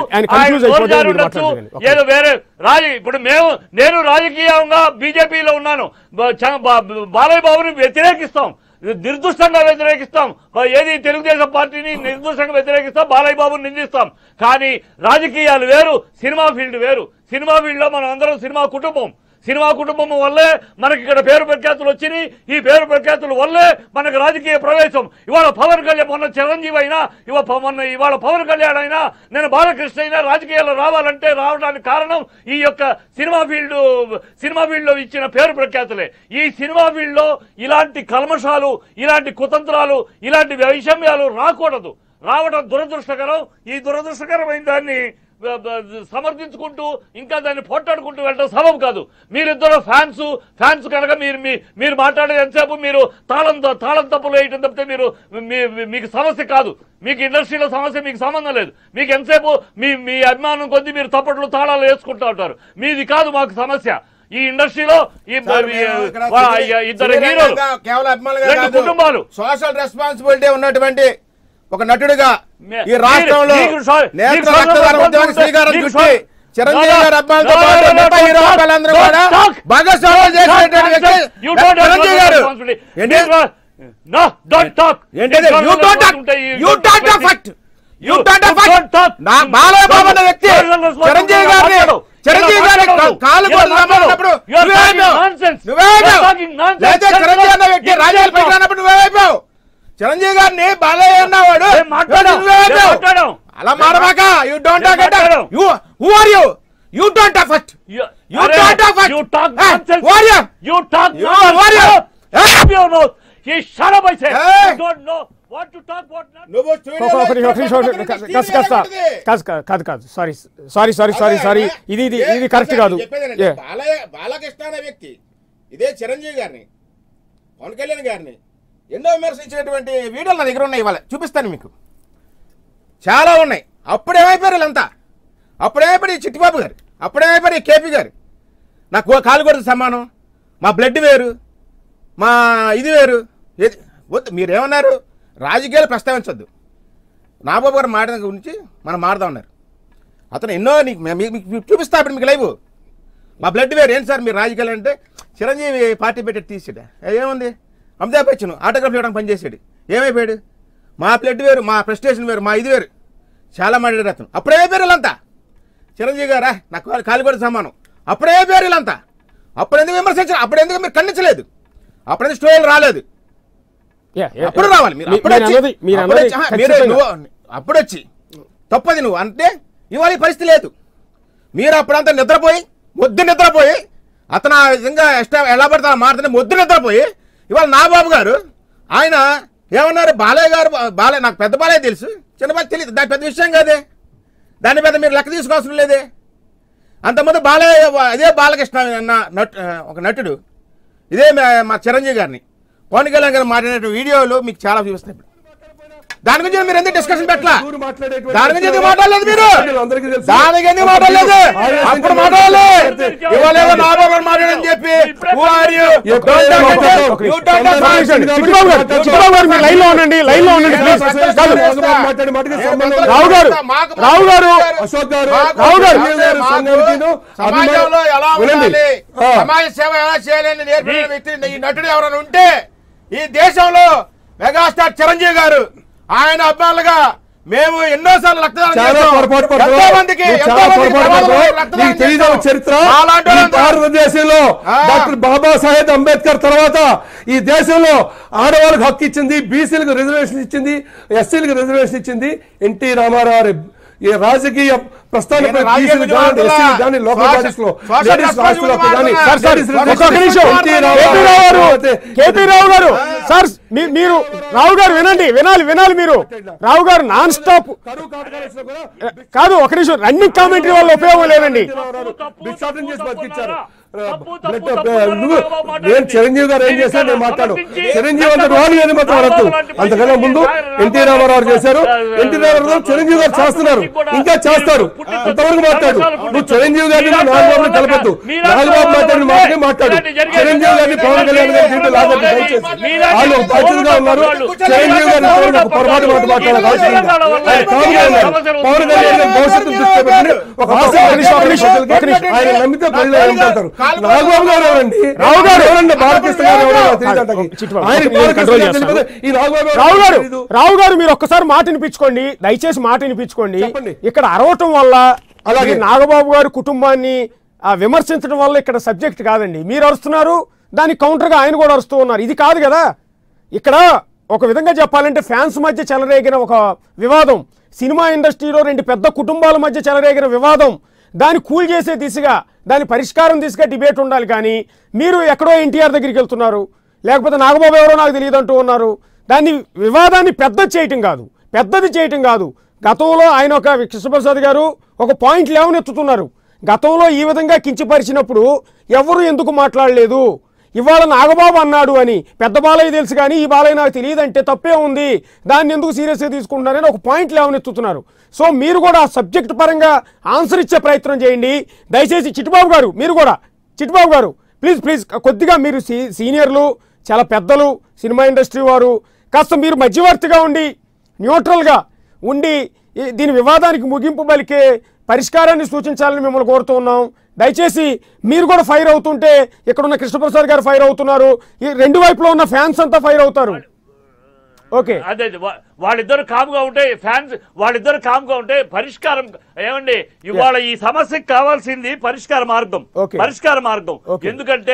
ఏదో వేరే ఇప్పుడు నేను రాజకీయంగా బీజేపీలో ఉన్నాను. బాలయ్య బాబుని వ్యతిరేకిస్తాం, నిర్దుష్టంగా వ్యతిరేకిస్తాం. ఏది తెలుగుదేశం పార్టీని నిర్దుష్టంగా వ్యతిరేకిస్తాం, బాలయ్య బాబుని నిందిస్తాం. కానీ రాజకీయాలు వేరు, సినిమా ఫీల్డ్ వేరు. సినిమా ఫీల్డ్ లో మనం అందరం సినిమా కుటుంబం వల్లే మనకి ఇక్కడ పేరు ప్రఖ్యాతులు వచ్చినాయి. ఈ పేరు ప్రఖ్యాతుల వల్లే మనకు రాజకీయ ప్రవేశం. ఇవాళ పవన్ కళ్యాణ్, మొన్న చిరంజీవి అయినా, ఇవాళ పవన్ కళ్యాణ్ అయినా, నేను బాలకృష్ణ అయినా రాజకీయాల్లో రావడానికి కారణం ఈ యొక్క సినిమా ఫీల్డ్లో ఇచ్చిన పేరు ప్రఖ్యాతులే. ఈ సినిమా ఫీల్డ్లో ఇలాంటి కల్మషాలు, ఇలాంటి కుతంత్రాలు, ఇలాంటి వైషమ్యాలు రావడం దురదృష్టకరం. ఈ దురదృష్టకరమైన దాన్ని సమర్థించుకుంటూ ఇంకా దాన్ని పోట్లాడుకుంటూ వెళ్ళడం సబబు కాదు. మీరిద్దరు ఫ్యాన్స్ కనుక మీరు మాట్లాడేది ఎంతసేపు మీరు తాళం తప్పులు వేయటం తప్పితే మీకు సమస్య కాదు. మీకు ఇండస్ట్రీలో సమస్య మీకు సంబంధం లేదు. మీకు ఎంతసేపు మీ అభిమానం కొద్దీ మీరు తప్పట్లు తాళాలు వేసుకుంటూ ఉంటారు. మీది కాదు మాకు సమస్య. ఈ ఇండస్ట్రీలో ఇద్దరు హీరోలు, 2 కుటుంబాలు, సోషల్ రెస్పాన్సిబిలిటీ ఉన్నటువంటి ఒక నటుడిగా ఈ రాష్ట్రంలో శ్రీకారం చుట్టి చిరంజీవి గారి అభిమానులతో పాటు హీరో అభిమానులందరూ కూడా భాగస్వామ్యం చేసినటువంటి వ్యక్తి చిరంజీవి గారు. బాలయ్య బాబు అనే వ్యక్తి చిరంజీవి గారిని కాలు చిరంజీవి అన్న వ్యక్తి రాజకీయాలు పైకి రానప్పుడు నువ్వేమైపోయావు? చిరంజీవి గారిని బాలయ్య అన్నవాడు అలా మారమాక. You don't talk at you who are you you don't talk first you don't talk first you talk nonsense you talk he shut up I say you don't know what to talk what not. కాదు సారీ ఇది కరెక్ట్ కాదు. బాలకృష్ణ అనే వ్యక్తి ఇదే చిరంజీవి గారిని పవన్ కళ్యాణ్ గారిని ఎన్నో విమర్శించినటువంటి వీడియోలు నా దగ్గర ఉన్నాయి, ఇవాళ చూపిస్తాను మీకు, చాలా ఉన్నాయి. అప్పుడేమైపోయారు వీళ్ళంతా, అప్పుడేమైపోయి చిట్టిబాబు గారు, అప్పుడేమైపోయి కేపీ గారు, నాకు కాలు కొడుతు సమానం, మా బ్లడ్ వేరు, మా ఇది వేరు. వద్దు, మీరేమన్నారు, రాజకీయాలు ప్రస్తావించొద్దు, నాగబాబు గారు మాట గురించి మనం మారుదాం అన్నారు. అతను ఎన్నో మీకు చూపిస్తా ఇప్పుడు మీకు లైవ్, మా బ్లడ్ వేరు. ఏంటి సార్ మీరు రాజకీయాలు అంటే, చిరంజీవి పార్టీ పెట్టి తీసాడు, ఏముంది, అమితాబ్ బచ్చన్ ఆటోగ్రాఫ్ ఇవ్వడానికి పనిచేసాడు, ఏమైపోయాడు, మా బ్లడ్ వేరు, మా ప్రెస్టేషన్ వేరు, మా ఇది వేరు, చాలా మాట్లాడారు అతను. అప్పుడే పేరు వీళ్ళంతా, చిరంజీవి గారా నాకు కాలు కూడా సమానం, అప్పుడే పేరు వీళ్ళంతా. అప్పుడు ఎందుకు విమర్శించారు, అప్పుడు ఎందుకు మీరు ఖండించలేదు, అప్పుడైతే స్టోరీలు రాలేదు, అప్పుడు రావాలి మీరు. అప్పుడు వచ్చి తప్పది నువ్వు అంటే ఇవాళ పరిస్థితి లేదు. మీరు అప్పుడంతా నిద్రపోయి మొద్దు నిద్రపోయి, అతను ఆ విధంగా ఎలా పడితే మారుతుంటే మొద్దు నిద్రపోయి, ఇవాళ నాగబాబు గారు ఆయన ఏమన్నారు, బాలయ్య గారు, బాలయ్య నాకు పెద్ద బాలయ్య తెలుసు, చిన్న బాలయ్య తెలియదు, దాని పెద్ద విషయం కాదే, దాని మీద మీరు లెక్క తీసుకోవాల్సిన లేదే. అంతకుముందు బాలయ్య, అదే బాలకృష్ణ ఒక నటుడు, ఇదే మా చిరంజీవి గారిని పవన్ కళ్యాణ్ గారు మాట్లాడిన వీడియోలు మీకు చాలా చూపిస్తాయి. ఇప్పుడు దాని గురించి మీరు ఎందుకు డిస్కషన్ పెట్టలా, దాని గురించి ఎందుకు మాట్లాడలేదు, మీరు దానికి ఎందుకు మాట్లాడలేదు, అప్పుడు మాట్లాడలేదు. ఇవాళ నాగబాబు మాట్లాడని చెప్పి లైన్ లో ఉండండి, లైన్ లో ఉండండి. రావు గారు, రావు గారు, రావు గారు, సమాజంలో ఎలా ఉండాలి, సమాజ సేవ ఎలా చేయాలని నేర్పిన వ్యక్తి ఈ నటుడు ఎవరైనా ఉంటే ఈ దేశంలో మెగాస్టార్ చిరంజీవి గారు. ఆయన అభిమానులుగా మేము ఎన్నోసార్లు రక్తదానం చరిత్ర. భారతదేశంలో డాక్టర్ బాబాసాహెబ్ అంబేద్కర్ తర్వాత ఈ దేశంలో ఆడవాళ్ళకి హక్కు ఇచ్చింది, బీసీలకు రిజర్వేషన్ ఇచ్చింది, ఎస్సీలకు రిజర్వేషన్ ఇచ్చింది ఎన్టీ రామారావు. ఈ రాజకీయ ప్రస్థానంపై మీరు రావు గారు వినండి, వినాలి మీరు. రావు గారు నాన్ స్టాప్ కాదు, ఒక నిమిషం, రన్నింగ్ కామెంటరీ వల్ల ఉపయోగం లేదండి. నేను చిరంజీవి గారు ఏం చేశారు నేను మాట్లాడు, చిరంజీవి అంత వాళ్ళు మాత్రం అనొద్దు. అంతకన్నా ముందు ఎన్టీ రామారావు చేశారు, ఎన్టీ రామారావు చిరంజీవి గారు చేస్తున్నారు, ఇంకా చేస్తారు, అంతవరకు మాట్లాడు. నువ్వు చిరంజీవి గారిని నాగబాబుని కలపద్దు, నాగబాబు మాట్లాడిన మాటనే మాట్లాడు. చిరంజీవి గారిని పవన్ కళ్యాణ్ గారి దీంట్లో లాగద్దు దయచేసి. వాళ్ళు బాధ్యతగా ఉన్నారు, చిరంజీవి గారిని పొరపాటు మాట మాట్లాడాలి. పవన్ కళ్యాణ్ గారి భవిష్యత్తు దృష్టి పెట్టుకుని ఒక ఆయన నమ్మితే ప్రజలు ఏమంటారు. నాగబాబు గారు ఎవరండి, రావు గారు ఎవరండి, బాలకృష్ణ గారు రావు గారు మీరు ఒక్కసారి మాట వినిపించుకోండి, దయచేసి మాట వినిపించుకోండి. ఇక్కడ అరవటం వల్ల అలాగే నాగబాబు గారి కుటుంబాన్ని విమర్శించడం వల్ల ఇక్కడ సబ్జెక్ట్ కాదండి. మీరు అరుస్తున్నారు, దానికి కౌంటర్గా ఆయన కూడా అరుస్తూ ఉన్నారు. ఇది కాదు కదా. ఇక్కడ ఒక విధంగా చెప్పాలంటే ఫ్యాన్స్ మధ్య చెలరేగిన ఒక వివాదం, సినిమా ఇండస్ట్రీలో రెండు పెద్ద కుటుంబాల మధ్య చెలరేగిన వివాదం, దాన్ని కూల్ చేసే దిశగా, దాని పరిష్కారం దిశగా డిబేట్ ఉండాలి. కానీ మీరు ఎక్కడో ఎన్టీఆర్ దగ్గరికి వెళ్తున్నారు, లేకపోతే నాగబాబు ఎవరో నాకు తెలియదు అంటూ ఉన్నారు. దాన్ని వివాదాన్ని పెద్దది చేయటం కాదు. గతంలో ఆయన ఒక కృష్ణప్రసాద్ గారు ఒక పాయింట్ లేవనెత్తుతున్నారు. గతంలో ఈ విధంగా కించపరిచినప్పుడు ఎవరు ఎందుకు మాట్లాడలేదు, ఇవాళ నాగబాబు అన్నాడు అని పెద్ద బాలయ్య తెలుసు కానీ ఈ బాలయ్య నాకు తెలియదంటే తప్పే ఉంది, దాన్ని ఎందుకు సీరియస్గా తీసుకుంటున్నారని ఒక పాయింట్ లేవనెత్తుతున్నారు. సో మీరు కూడా ఆ సబ్జెక్ట్ పరంగా ఆన్సర్ ఇచ్చే ప్రయత్నం చేయండి దయచేసి. చిట్టిబాబు గారు మీరు కూడా, చిట్టిబాబు గారు ప్లీజ్ కొద్దిగా మీరు సీనియర్లు, చాలా పెద్దలు, సినిమా ఇండస్ట్రీ వారు, కాస్త మీరు మధ్యవర్తిగా ఉండి న్యూట్రల్గా ఉండి దీని వివాదానికి ముగింపు పలికే పరిష్కారాన్ని సూచించాలని మిమ్మల్ని కోరుతూ ఉన్నాం. దయచేసి మీరు కూడా ఫైర్ అవుతుంటే, ఇక్కడ ఉన్న కృష్ణప్రసాద్ గారు ఫైర్ అవుతున్నారు, ఈ రెండు వైపులో ఉన్న ఫ్యాన్స్ అంతా ఫైర్ అవుతారు. ఓకే, అదే వాళ్ళిద్దరు కామ్గా ఉంటే ఫ్యాన్స్, వాళ్ళిద్దరు కామ్గా ఉంటే పరిష్కారం ఏమండి. ఇవాళ ఈ సమస్యకు కావాల్సింది పరిష్కార మార్గం. ఎందుకంటే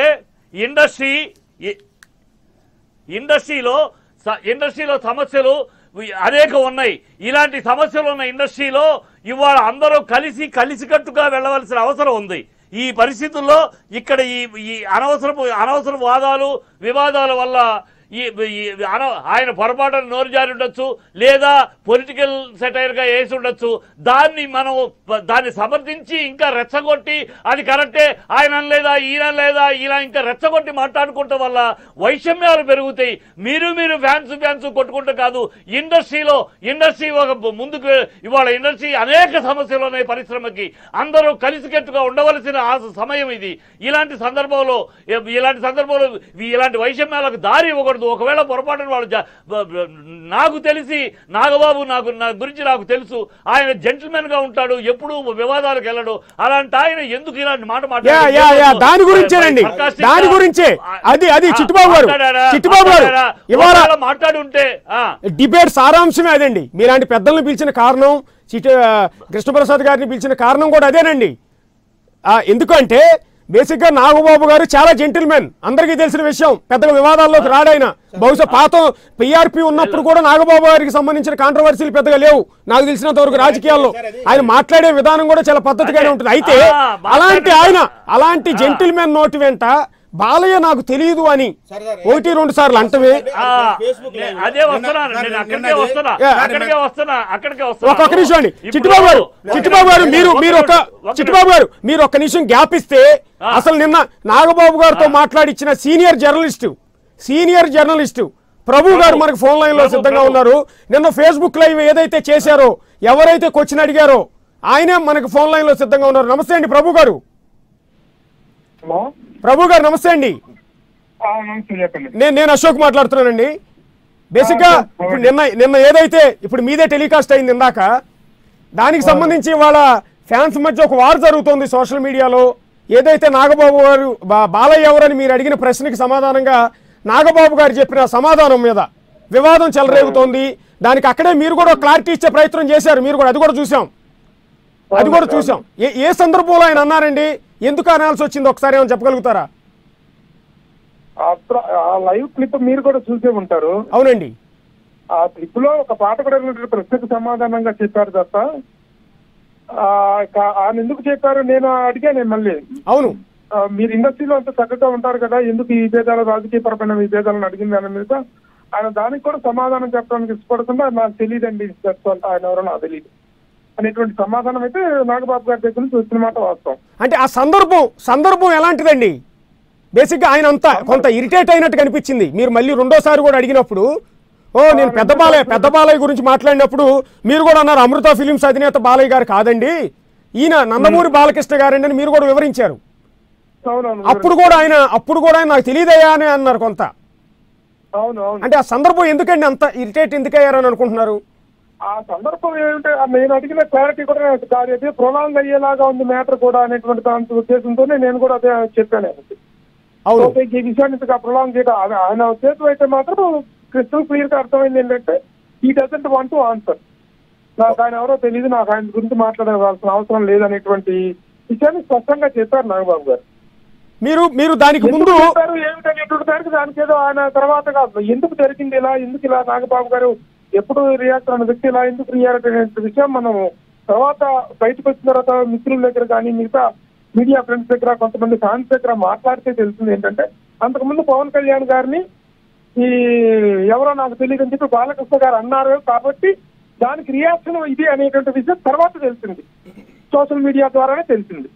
ఇండస్ట్రీలో సమస్యలు అనేక ఉన్నాయి. ఇలాంటి సమస్యలు ఉన్న ఇండస్ట్రీలో ఇవాళ అందరూ కలిసికట్టుగా వెళ్ళవలసిన అవసరం ఉంది. ఈ పరిస్థితుల్లో ఇక్కడ ఈ అనవసర వాదాలు వివాదాల వల్ల ఆయన పొరపాటున నోరు జారి ఉండొచ్చు, లేదా పొలిటికల్ సెటైర్గా వేసి ఉండొచ్చు. దాన్ని సమర్థించి ఇంకా రెచ్చగొట్టి అది కరెక్టే ఆయన లేదా ఇలా ఇంకా రెచ్చగొట్టి మాట్లాడుకుంటాం వల్ల వైషమ్యాలు పెరుగుతాయి. మీరు ఫ్యాన్స్ కొట్టుకుంటూ కాదు, ఇండస్ట్రీ ఒక ముందుకు ఇవాళ ఇండస్ట్రీ అనేక సమస్యలు ఉన్నాయి. పరిశ్రమకి అందరూ కలిసికట్టుగా ఉండవలసిన సమయం ఇది. ఇలాంటి సందర్భంలో ఇలాంటి వైషమ్యాలకు దారి ఇవ్వకూడదు. ఒకవేళ పొరపాటున వాళ్ళు నాకు తెలిసి నాగబాబు నా గురించి నాకు తెలుసు, ఆయన జెంటిల్మెన్ గా ఉంటాడు, ఎప్పుడు వివాదాలకు వెళ్ళడు. అలాంటి ఆయన ఎందుకు ఇలాంటి మాట దాని గురించేనండి, దాని గురించే అది చిట్టుబాబు గారు ఇవాళ మాట్లాడి ఉంటే డిబేట్ సారాంశమే అదండి. మీలాంటి పెద్దలను పిలిచిన కారణం, కృష్ణప్రసాద్ గారిని పిలిచిన కారణం కూడా అదేనండి. ఎందుకంటే బేసిక్గా నాగబాబు గారు చాలా జెంటిల్మెన్, అందరికీ తెలిసిన విషయం. పెద్దగా వివాదాల్లోకి రాడాయన. బహుశా పాత పిఆర్పి ఉన్నప్పుడు కూడా నాగబాబు గారికి సంబంధించిన కాంట్రవర్సీలు పెద్దగా లేవు నాకు తెలిసినంత వరకు రాజకీయాల్లో. ఆయన మాట్లాడే విధానం కూడా చాలా పద్ధతిగానే ఉంటుంది. అయితే అలాంటి జెంటిల్మెన్ నోటి వెంట బాలయ్య నాకు తెలియదు అని 1-2 సార్లు అంటవే. ఒక్కొక్క నిమిషం అండి చిట్టుబాబు గారు మీరు ఒక్క నిమిషం గ్యాప్ ఇస్తే, అసలు నిన్న నాగబాబు గారితో మాట్లాడిచ్చిన సీనియర్ జర్నలిస్టు ప్రభు గారు మనకు ఫోన్ లైన్ లో సిద్ధంగా ఉన్నారు. నిన్న ఫేస్బుక్ లైవ్ ఏదైతే చేశారో, ఎవరైతే క్వశ్చన్ అడిగారో ఆయనే మనకు ఫోన్ లైన్ లో సిద్ధంగా ఉన్నారు. నమస్తే అండి ప్రభు గారు. నమస్తే అండి. నేను అశోక్ మాట్లాడుతున్నానండి. బేసిక్గా ఇప్పుడు నిన్న ఏదైతే ఇప్పుడు మీదే టెలికాస్ట్ అయింది ఇందాక, దానికి సంబంధించి వాళ్ళ ఫ్యాన్స్ మధ్య ఒక వార్ జరుగుతోంది సోషల్ మీడియాలో. ఏదైతే నాగబాబు గారు బాలయ్య ఎవరని మీరు అడిగిన ప్రశ్నకి సమాధానంగా నాగబాబు గారు చెప్పిన సమాధానం మీద వివాదం చెలరేగుతోంది. దానికి అక్కడే మీరు కూడా క్లారిటీ ఇచ్చే ప్రయత్నం చేశారు. అది కూడా చూసాం. ఏ సందర్భంలో ఆయన అన్నారండి, ఎందుకు అనాల్సి వచ్చింది ఒకసారి ఏమైనా చెప్పగలుగుతారా? ఆ లైవ్ క్లిప్ మీరు కూడా చూసే ఉంటారు. అవునండి. ఆ క్లిప్ లో ఒక పాట కూడా ప్రశ్నకు సమాధానంగా చెప్పారు తప్ప ఆయన ఎందుకు చెప్పారు నేను అడిగాను మళ్ళీ. అవును, మీరు ఇండస్ట్రీలో అంత చక్కగా ఉంటారు కదా, ఎందుకు ఈ భేదాలు రాజకీయపరమైన విభేదాలను అడిగింది ఆయన మీద ఆయన దానికి కూడా సమాధానం చెప్పడానికి ఇష్టపడకుండా నాకు తెలియదండి ఆయన ఎవరో నాకు తెలియదు అనేటువంటి సమాధానం అయితే నాగబాబు గారి దగ్గర నుంచి వచ్చిన మాట వాస్తవం. అంటే ఆ సందర్భం ఎలాంటిదండి? బేసిక్గా ఆయన అంతా కొంత ఇరిటేట్ అయినట్టు కనిపించింది. మీరు మళ్ళీ రెండోసారి కూడా అడిగినప్పుడు, నేను పెద్ద బాలయ్య గురించి మాట్లాడినప్పుడు మీరు కూడా అన్నారు అమృత ఫిలిమ్స్ అధినేత బాలయ్య గారు కాదండి, ఈయన నందమూరి బాలకృష్ణ గారండి అని మీరు కూడా వివరించారు. అప్పుడు కూడా ఆయన నాకు తెలియదయ్యా అని అన్నారు కొంత. అంటే ఆ సందర్భం ఎందుకండి అంత ఇరిటేట్ ఎందుకయ్యారని అనుకుంటున్నారు? ఆ సందర్భం ఏమిటంటే నేను అడిగిన క్లారిటీ కూడా కాదు, ప్రొలాంగ్ అయ్యేలాగా ఉంది మ్యాటర్ కూడా అనేటువంటి దాని ఉద్దేశంతోనే నేను కూడా అదే చెప్పాను. ఈ విషయాన్ని ప్రొలాంగ్ చేయడం ఆయన ఉద్దేశం అయితే మాత్రం క్రిస్టల్ క్లియర్ గా అర్థమైంది ఏంటంటే ఈ డజంట్ వాంట్ టు ఆన్సర్, నాకు ఆయన ఎవరో తెలియదు, నాకు ఆయన గురించి మాట్లాడాల్సిన అవసరం లేదనేటువంటి విషయాన్ని స్పష్టంగా చెప్పారు నాగబాబు గారు. మీరు దానికి ముందు ఏమిటనేటువంటి దానికి దానికి ఏదో ఆయన తర్వాత ఎందుకు జరిగింది ఎందుకు ఇలా నాగబాబు గారు ఎప్పుడు రియాక్ట్ అయిన వ్యక్తి ఇలా ఎందుకు రియాక్ట్ అనే విషయం మనం తర్వాత బయటకు వచ్చిన తర్వాత మిత్రుల దగ్గర కానీ మిగతా మీడియా ఫ్రెండ్స్ దగ్గర కొంతమంది ఫ్యాన్స్ దగ్గర మాట్లాడితే తెలుస్తుంది ఏంటంటే అంతకుముందు పవన్ కళ్యాణ్ గారిని ఈ ఎవరో నాకు తెలియదు అని చెప్పి బాలకృష్ణ గారు అన్నారు కాబట్టి దానికి రియాక్షన్ ఇది అనేటువంటి విషయం తర్వాత తెలిసింది, సోషల్ మీడియా ద్వారానే తెలిసింది.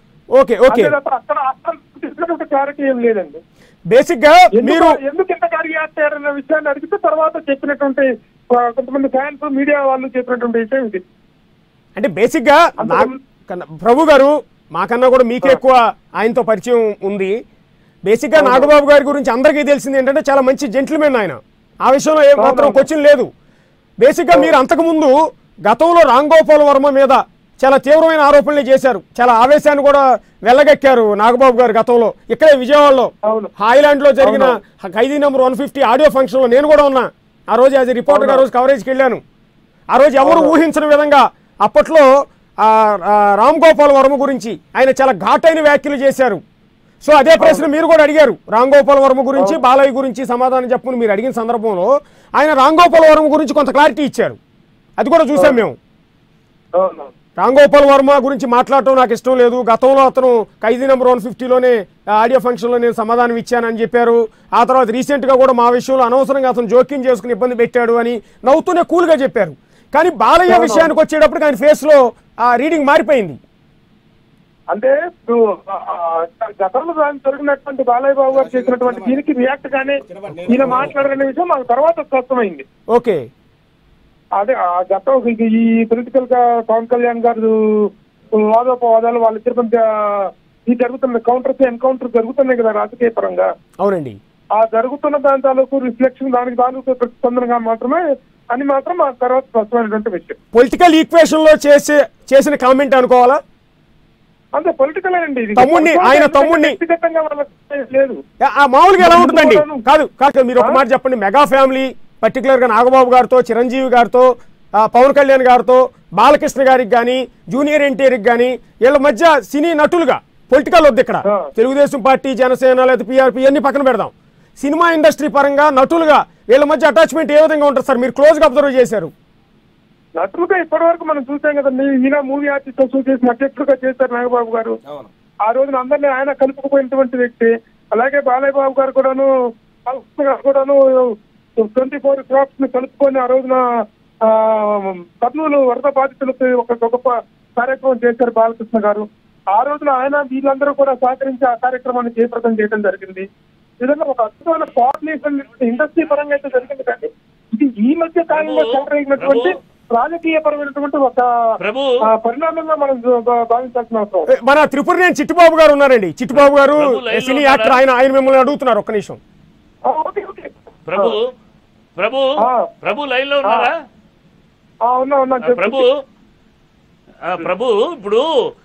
అక్కడ క్లారిటీ ఏం లేదండి. బేసిక్ గా మీరు ఎందుకు ఇంతగా రియాక్ట్ అయ్యారన్న విషయాన్ని అడిగితే తర్వాత చెప్పినటువంటి కొంతమంది ఫ్యాన్స్ మీడియా వాళ్ళు చెప్పినటువంటి విషయం ఇది. అంటే బేసిక్ గా ప్రభు గారు మాకన్నా కూడా మీకే ఎక్కువ ఆయనతో పరిచయం ఉంది. బేసిక్ గా నాగబాబు గారి గురించి అందరికీ తెలిసింది ఏంటంటే చాలా మంచి జెంటిల్మెన్ ఆయన, ఆ విషయంలో ఏమాత్రం క్వశ్చన్ లేదు. బేసిక్ గా మీరు అంతకుముందు గతంలో రామ్ గోపాల్ వర్మ మీద చాలా తీవ్రమైన ఆరోపణలు చేశారు, చాలా ఆవేశాన్ని కూడా వెళ్ళగక్కారు నాగబాబు గారు గతంలో. ఇక్కడే విజయవాడలో హాయిలాండ్ లో జరిగిన ఖైదీ నెంబర్ 150 ఆడియో ఫంక్షన్ లో నేను కూడా ఉన్నా. ఆ రోజు యాజ్ రిపోర్టర్ ఆ రోజు కవరేజ్కి వెళ్ళాను. ఆ రోజు ఎవరు ఊహించిన విధంగా అప్పట్లో రామ్ గోపాల్ వర్మ గురించి ఆయన చాలా ఘాటైన వ్యాఖ్యలు చేశారు. సో అదే ప్రశ్న మీరు కూడా అడిగారు, రామ్ గోపాల్ వర్మ గురించి బాలయ్య గురించి సమాధానం చెప్పుకుని మీరు అడిగిన సందర్భంలో ఆయన రామ్ గోపాల్ వర్మ గురించి కొంత క్లారిటీ ఇచ్చారు, అది కూడా చూసాం మేము. రాంగోపాల్ వర్మ గురించి మాట్లాడటం నాకు ఇష్టం లేదు. గతంలో అతను ఖైదీ నెంబర్ 150లోనే ఆడియో ఫంక్షన్లో నేను సమాధానం ఇచ్చానని చెప్పారు. ఆ తర్వాత రీసెంట్గా కూడా మా విషయంలో అనవసరంగా అతను జోక్యం చేసుకుని ఇబ్బంది పెట్టాడు అని నవ్వుతూనే కూల్గా చెప్పారు. కానీ బాలయ్య విషయానికి వచ్చేటప్పుడు ఆయన ఫేస్లో ఆ రీడింగ్ మారిపోయింది. అంటే గతంలో జరిగినటువంటి బాలయ్య బాబు గారు చేసినటువంటి దీనికి రియాక్ట్ గానే ఈయన మాట్లాడాలనే విషయం మాకు తర్వాత స్పష్టమైంది. ఓకే, అదే గతం ఈ పొలిటికల్ గా పవన్ కళ్యాణ్ గారు వాదోపవాదాలు వాళ్ళిద్దరి మధ్య ఈ జరుగుతున్న ఎన్కౌంటర్ జరుగుతున్నాయి కదా రాజకీయ పరంగా. అవునండి. ఆ జరుగుతున్న దాని తాలూకు రిఫ్లెక్షన్ దానికి ప్రతిస్పందనగా మాత్రమే అని మాత్రం ఆ తర్వాత స్పష్టమైనటువంటి విషయం. పొలిటికల్ ఈక్వేషన్ లో చేసిన కామెంట్ అనుకోవాలా? అంతే పొలిటికల్ అండి. ఆయన తమ్ముడిని వ్యక్తిగతంగా లేదు. మామూలుగా ఎలా ఉంటుందండి? కాదు మీరు ఒక మాట చెప్పండి. మెగా ఫ్యామిలీ పర్టికులర్ గా నాగబాబు గారితో, చిరంజీవి గారితో, పవన్ కళ్యాణ్ గారితో, బాలకృష్ణ గారికి కానీ, జూనియర్ ఎన్టీఆర్కి కానీ వీళ్ళ మధ్య సినీ నటులుగా పొలిటికల్ వద్దు ఇక్కడ. తెలుగుదేశం పార్టీ, జనసేన లేదా పిఆర్పి అన్ని పక్కన పెడదాం. సినిమా ఇండస్ట్రీ పరంగా నటులుగా వీళ్ళ మధ్య అటాచ్మెంట్ ఏ విధంగా ఉంటుంది సార్? మీరు క్లోజ్ గా అబ్జర్వ్ చేశారు. నటులుగా ఇప్పటి వరకు మనం చూసాం కదండి. ఈయన మూవీ ఆర్టిస్ట్ అసోసియేషన్ అధ్యక్షుడుగా చేశారు నాగబాబు గారు. ఆ రోజున అందరినీ ఆయన కలుపుకుపోయినటువంటి వ్యక్తి. అలాగే బాలయ్య బాబు గారు కూడాను 24 క్రాప్స్ ని కలుపుకొని ఆ రోజున కర్నూలు వరద బాధితులకు ఒక గొప్ప కార్యక్రమం చేశారు బాలకృష్ణ గారు. ఆ రోజున ఆయన వీళ్ళందరూ కూడా సహకరించి ఆ కార్యక్రమాన్ని జయప్రదం చేయడం జరిగింది. విధంగా ఒక అద్భుతమైన కోఆర్డినేషన్ ఇండస్ట్రీ పరంగా అయితే జరిగింది. కానీ ఇది ఈ మధ్య కాలంలో చెలరైనటువంటి రాజకీయ పరమైనటువంటి ఒక పరిణామంగా మనం భావించాల్సిన అవసరం. మన త్రిపురనేని చిట్టుబాబు గారు ఉన్నారండి. చిట్టుబాబు గారు సినీ యాక్టర్. ఆయన మిమ్మల్ని అడుగుతున్నారు. ఒక్క నిమిషం. ప్రభు లైన్ లో ఉన్నారా? ప్రభు ఇప్పుడు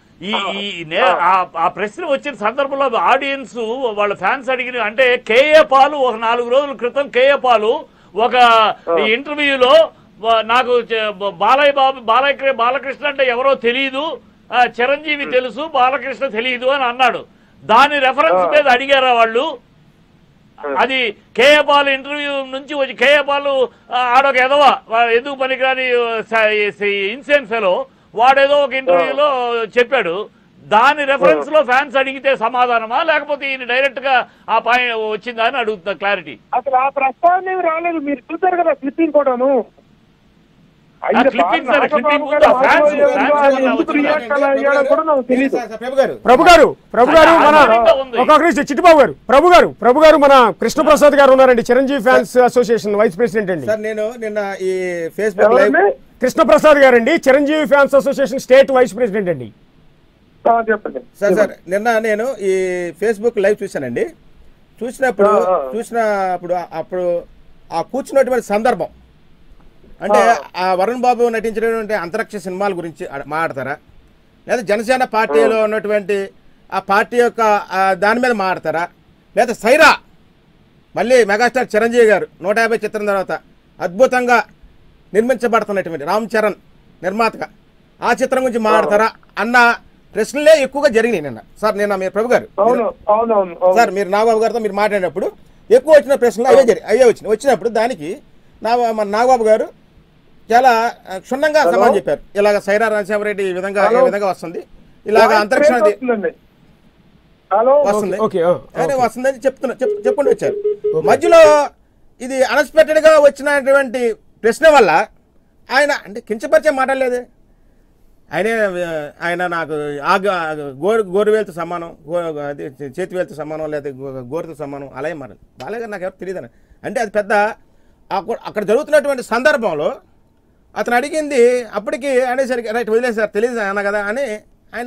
ఆ ప్రశ్న వచ్చిన సందర్భంలో ఆడియన్స్ వాళ్ళ ఫ్యాన్స్ అడిగిన అంటే కేఏ పాలు ఒక 4 రోజుల క్రితం కేఏ పాలు ఒక ఇంటర్వ్యూలో నాకు బాలకృష్ణ అంటే ఎవరో తెలియదు, చిరంజీవి తెలుసు, బాలకృష్ణ తెలియదు అని అన్నాడు. దాని రెఫరెన్స్ మీద అడిగారా వాళ్ళు? అది కేఏ పాల్ ఇంటర్వ్యూ నుంచి వచ్చి కేఏ పాల్ ఆడొక ఎదవా ఎందుకు పనికిరాని ఇన్సెన్ ఫెలో వాడేదో ఒక ఇంటర్వ్యూలో చెప్పాడు. దాని రెఫరెన్స్ లో ఫ్యాన్స్ అడిగితే సమాధానమా లేకపోతే ఈయన డైరెక్ట్ గా ఆ పాయింట్ వచ్చిందా అని అడుగుతున్నా క్లారిటీ. అసలు ఆ ప్రస్తావన రాలేదు. మీరు చూసారు కదా క్లిప్పింగ్ కూడాను. ప్రభు గారు ప్రభు గారు మన కృష్ణప్రసాద్ గారు ఉన్నారండి. Chiranjeevi fans association vice president అండి. సార్ నేను నిన్న ఈ ఫేస్బుక్ లైవ్ కృష్ణప్రసాద్ గారు అండి, Chiranjeevi fans association state vice president అండి. సార్ నిన్న నేను ఈ ఫేస్బుక్ లైవ్ చూశానండి. చూసినప్పుడు అప్పుడు ఆ కూర్చున్నటువంటి సందర్భం అంటే ఆ వరుణ్ బాబు నటించినటువంటి అంతరిక్ష సినిమాల గురించి మాట్లాడతారా, లేదా జనసేన పార్టీలో ఉన్నటువంటి ఆ పార్టీ యొక్క దాని మీద మాట్లాడతారా, లేదా సైరా మళ్ళీ మెగాస్టార్ చిరంజీవి గారు 150 చిత్రం తర్వాత అద్భుతంగా నిర్మించబడుతున్నటువంటి రామ్ చరణ్ నిర్మాతగా ఆ చిత్రం గురించి మాట్లాడతారా అన్న ప్రశ్నలే ఎక్కువగా జరిగినాయి నిన్న. సార్ నిన్న మీరు ప్రభు గారు సార్ మీరు నాగబాబు గారితో మీరు మాట్లాడినప్పుడు ఎక్కువ వచ్చిన ప్రశ్నలు అవే వచ్చినప్పుడు దానికి మన నాగబాబు గారు చాలా క్షుణ్ణంగా సమాధానం చెప్పారు. ఇలాగ సైరా రాజశేఖరరెడ్డి ఈ విధంగా వస్తుంది, ఇలాగ అంతరిక్షం వస్తుందని చెప్పుకుంటూ వచ్చారు. మధ్యలో ఇది అన్ఎక్స్పెక్టెడ్ గా వచ్చినటువంటి ప్రశ్న వల్ల ఆయన అంటే కించపరిచే మాట్లాడలేదే. ఆయన నాకు గోరువేలతో సమానం, చేతి వేలతో సమానం, లేదా గోరుతో సమానం అలాగే మాట్లాడు. బాలయ్య గారు నాకు ఎవరు తెలియదు అంటే అది పెద్ద అక్కడ జరుగుతున్నటువంటి సందర్భంలో అతను అడిగింది అప్పటికి అనేసరికి రైట్ వదిలేసారు తెలియదు అన్న కదా అని ఆయన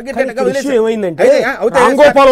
రాంగోపాల్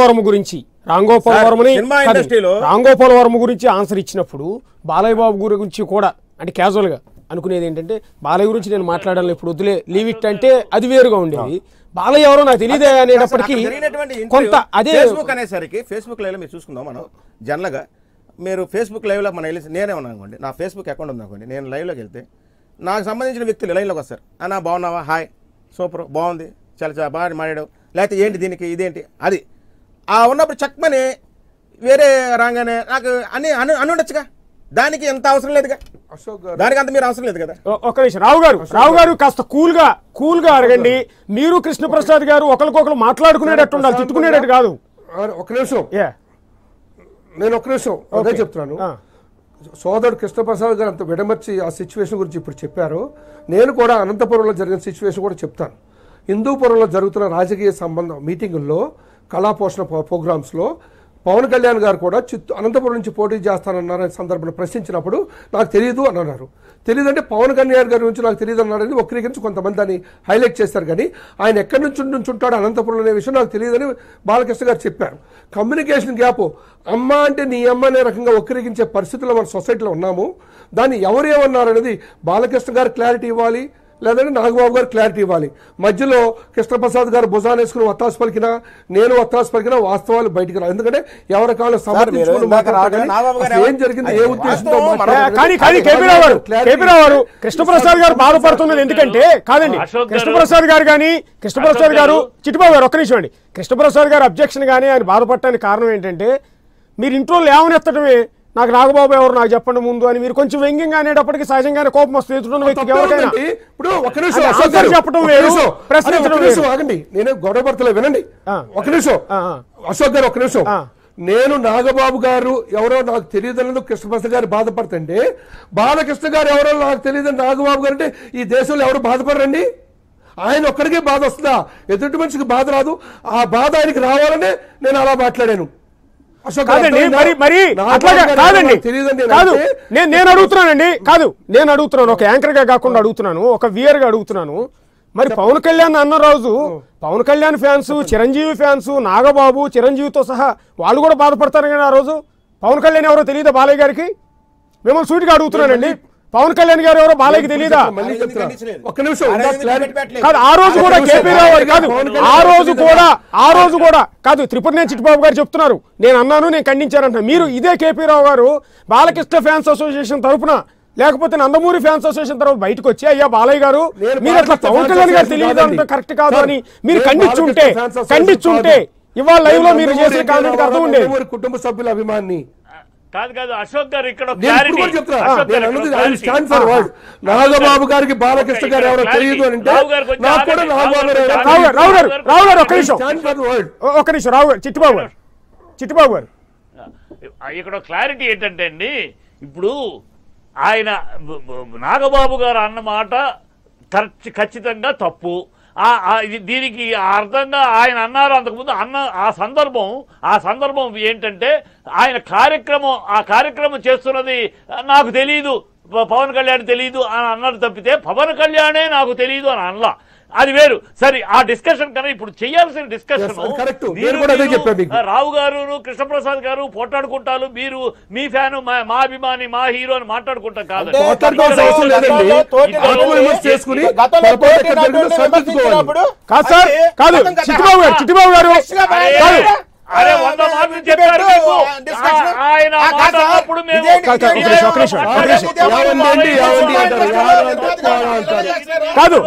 వర్మ గురించి ఆన్సర్ ఇచ్చినప్పుడు బాలయ్య బాబు గురించి కూడా అంటే క్యాజువల్ గా అనుకునేది ఏంటంటే బాలయ్య గురించి నేను మాట్లాడాలి ఇప్పుడు వద్దులే లీవ్ ఇట్ అంటే అది వేరుగా ఉండేది. బాలయ్య ఎవరో నాకు తెలియదే అనేటప్పటికీ కొంత అదే ఫేస్బుక్ అనేసరికి ఫేస్బుక్ లైవ్ లో మీరు చూసుకుందాం. మనం జనరల్గా మీరు ఫేస్బుక్ లైవ్లో మనం వెళ్ళి నేనే ఉన్నాను అనుకోండి, నా ఫేస్బుక్ అకౌంట్ ఉందనుకోండి, నేను లైవ్లోకి వెళ్తే నాకు సంబంధించిన వ్యక్తులు లైన్లోకి వస్తారు. అన్న బాగున్నావా, హాయ్ సూపర్ బాగుంది చాలా బాగా మాట్లాడావు, లేకపోతే ఏంటి దీనికి ఇదేంటి అది ఉన్నప్పుడు చక్కమని వేరే రాగానే నాకు అని ఉండొచ్చుగా, దానికి ఎంత అవసరం లేదుగా. అశోక్ గారు దానికి అంత మీరు అవసరం లేదు కదా. ఒక్క నిమిషం రావు గారు కాస్త కూల్ గా అడగండి. మీరు కృష్ణప్రసాద్ గారు ఒకరికొకరు మాట్లాడుకునేటట్టు ఉండాలి, తిట్టుకునేటట్టు కాదు. ఒక నిమిషం నేను ఒక నిమిషం అదే చెప్తున్నాను. సోదరుడు కృష్ణప్రసాద్ గారు అంత విడమర్చి ఆ సిచ్యువేషన్ గురించి ఇప్పుడు చెప్పారు. నేను కూడా అనంతపురంలో జరిగిన సిచ్యువేషన్ కూడా చెప్తాను. హిందూపురంలో జరుగుతున్న రాజకీయ సంబంధం మీటింగుల్లో కళాపోషణ ప్రోగ్రామ్స్లో పవన్ కళ్యాణ్ గారు కూడా అనంతపురం నుంచి పోటీ చేస్తానన్నారనే సందర్భంలో ప్రశ్నించినప్పుడు నాకు తెలియదు అని అన్నారు. తెలియదంటే పవన్ కళ్యాణ్ గారి నుంచి నాకు తెలియదు అన్నారని వక్రీకరించి కొంతమంది దాన్ని హైలైట్ చేశారు. కానీ ఆయన ఎక్కడి నుంచి ఉంటాడు అనంతపురం అనే విషయం నాకు తెలియదని బాలకృష్ణ గారు చెప్పారు. కమ్యూనికేషన్ గ్యాప్, అమ్మ అంటే నీ అమ్మ అనే రకంగా వక్రీకరించే పరిస్థితుల్లో మన సొసైటీలో ఉన్నాము. దాన్ని ఎవరేమన్నారనేది బాలకృష్ణ గారు క్లారిటీ ఇవ్వాలి, లేదంటే నాగబాబు గారు క్లారిటీ ఇవ్వాలి. మధ్యలో కృష్ణప్రసాద్ గారు భుజాన్ని వేసుకుని వత్తాసు పలికినా, నేను వత్తాసు పలికినా వాస్తవాలు బయటికి రా. ఎందుకంటే ఎవరి కాళ్ళు సమర్థించుకుని ఏం జరిగింది, ఏ ఉద్దేశంతో గారు కృష్ణప్రసాద్ గారు బాధపడుతున్నది ఎందుకంటే కాదండి. కృష్ణప్రసాద్ గారు కానీ కృష్ణప్రసాద్ గారు చిట్టిబాబు గారు ఒక్క నిమిషం అండి. కృష్ణప్రసాద్ గారు అబ్జెక్షన్ కానీ ఆయన బాధపడటానికి కారణం ఏంటంటే మీరు ఇంట్లో లేవనెత్తడమే నాకు నాగబాబు ఎవరు నాకు చెప్పండి ముందు అని మీరు కొంచెం వ్యంగ్యంగా అనేటప్పటికి సహజంగానే కోపం వస్తుంది. ఎదుటి వ్యక్తికి ఎవరికైనా చెప్పడం వేరు, ప్రశ్నించడం వేరు. ఆగండి, నేను గొడవ పడతలే వినండి. ఒక నిమిషం అశోక్ గారు, ఒక నిమిషం. నేను నాగబాబు గారు ఎవరో నాకు తెలియదన్నందుకు కృష్ణప్రసాద్ గారు బాధపడుతుంటే, బాలకృష్ణ గారు ఎవరో నాకు తెలియదని నాగబాబు గారు అంటే ఈ దేశంలో ఎవరు బాధపడరండి? ఆయన ఒక్కడికే బాధ వస్తుందా? ఎదుటి మనిషికి బాధ రాదు. ఆ బాధ ఆయనకి రావాలనే నేను అలా మాట్లాడాను. కాదండి మరి అట్లాగా కాదండి, కాదు నేను అడుగుతున్నానండి, కాదు నేను అడుగుతున్నాను, ఒక యాంకర్ గా కాకుండా అడుగుతున్నాను, ఒక వియర్ గా అడుగుతున్నాను. మరి పవన్ కళ్యాణ్ అన్న రోజు పవన్ కళ్యాణ్ ఫ్యాన్స్, చిరంజీవి ఫ్యాన్స్, నాగబాబు చిరంజీవితో సహా వాళ్ళు కూడా బాధపడతారు కానీ ఆ రోజు పవన్ కళ్యాణ్ ఎవరో తెలియదా బాలయ్య గారికి? మిమ్మల్ని సూటిగా అడుగుతున్నానండి, పవన్ కళ్యాణ్ గారు ఎవరో బాలయ్యకి తెలియదా? కాదు ఆ రోజు కూడా కేపీ రావు కాదు, ఆ రోజు కూడా కాదు త్రిపురనేని చిట్టిబాబు గారు చెప్తున్నారు నేను అన్నాను, నేను ఖండించారంట. మీరు ఇదే కేపీ రావు గారు బాలకృష్ణ ఫ్యాన్స్ అసోసియేషన్ తరఫున లేకపోతే నందమూరి ఫ్యాన్స్ అసోసియేషన్ తరఫున బయటకు వచ్చి అయ్యా బాలయ్య గారు మీరు అట్లా పవన్ కళ్యాణ్ గారు తెలియదు అంటే కరెక్ట్ కాదు అని మీరు ఖండించుంటే ఇవాళ లైవ్ లో మీరు చేసే కామెంట్ అర్థం ఉండేది. కుటుంబ సభ్యుల అభిమాని కాదు అశోక్ గారు ఇక్కడ నాగబాబు గారికి బాలకృష్ణ గారు ఎవరో తెలియదు అంటే రావు గారు ఒక్క నిమిషం రావు గారు చిట్టిబాబు గారు ఇక్కడ క్లారిటీ ఏంటంటే అండి, ఇప్పుడు ఆయన నాగబాబు గారు అన్నమాట ఖచ్చితంగా తప్పు. దీనికి అర్థంగా ఆయన అన్నారు అంతకుముందు ఆ సందర్భం ఏంటంటే ఆయన కార్యక్రమం చేస్తున్నది నాకు తెలియదు, పవన్ కళ్యాణ్ తెలియదు అని అన్నది తప్పితే పవన్ కళ్యాణే నాకు తెలియదు అని అనలా. అది వేరు. సరే ఆ డిస్కషన్ కన్నా ఇప్పుడు చేయాల్సిన డిస్కషన్ రావు గారు కృష్ణప్రసాద్ గారు పోట్లాడుకుంటారు, మీరు మీ ఫ్యాన్ మా అభిమాని మా హీరో అని మాట్లాడుకుంటాం కాదు. చిట్టిబాబు గారు అరే 100 మాటలు చెప్పారు ఆయన మాట్లాడినప్పుడు మేము కాదు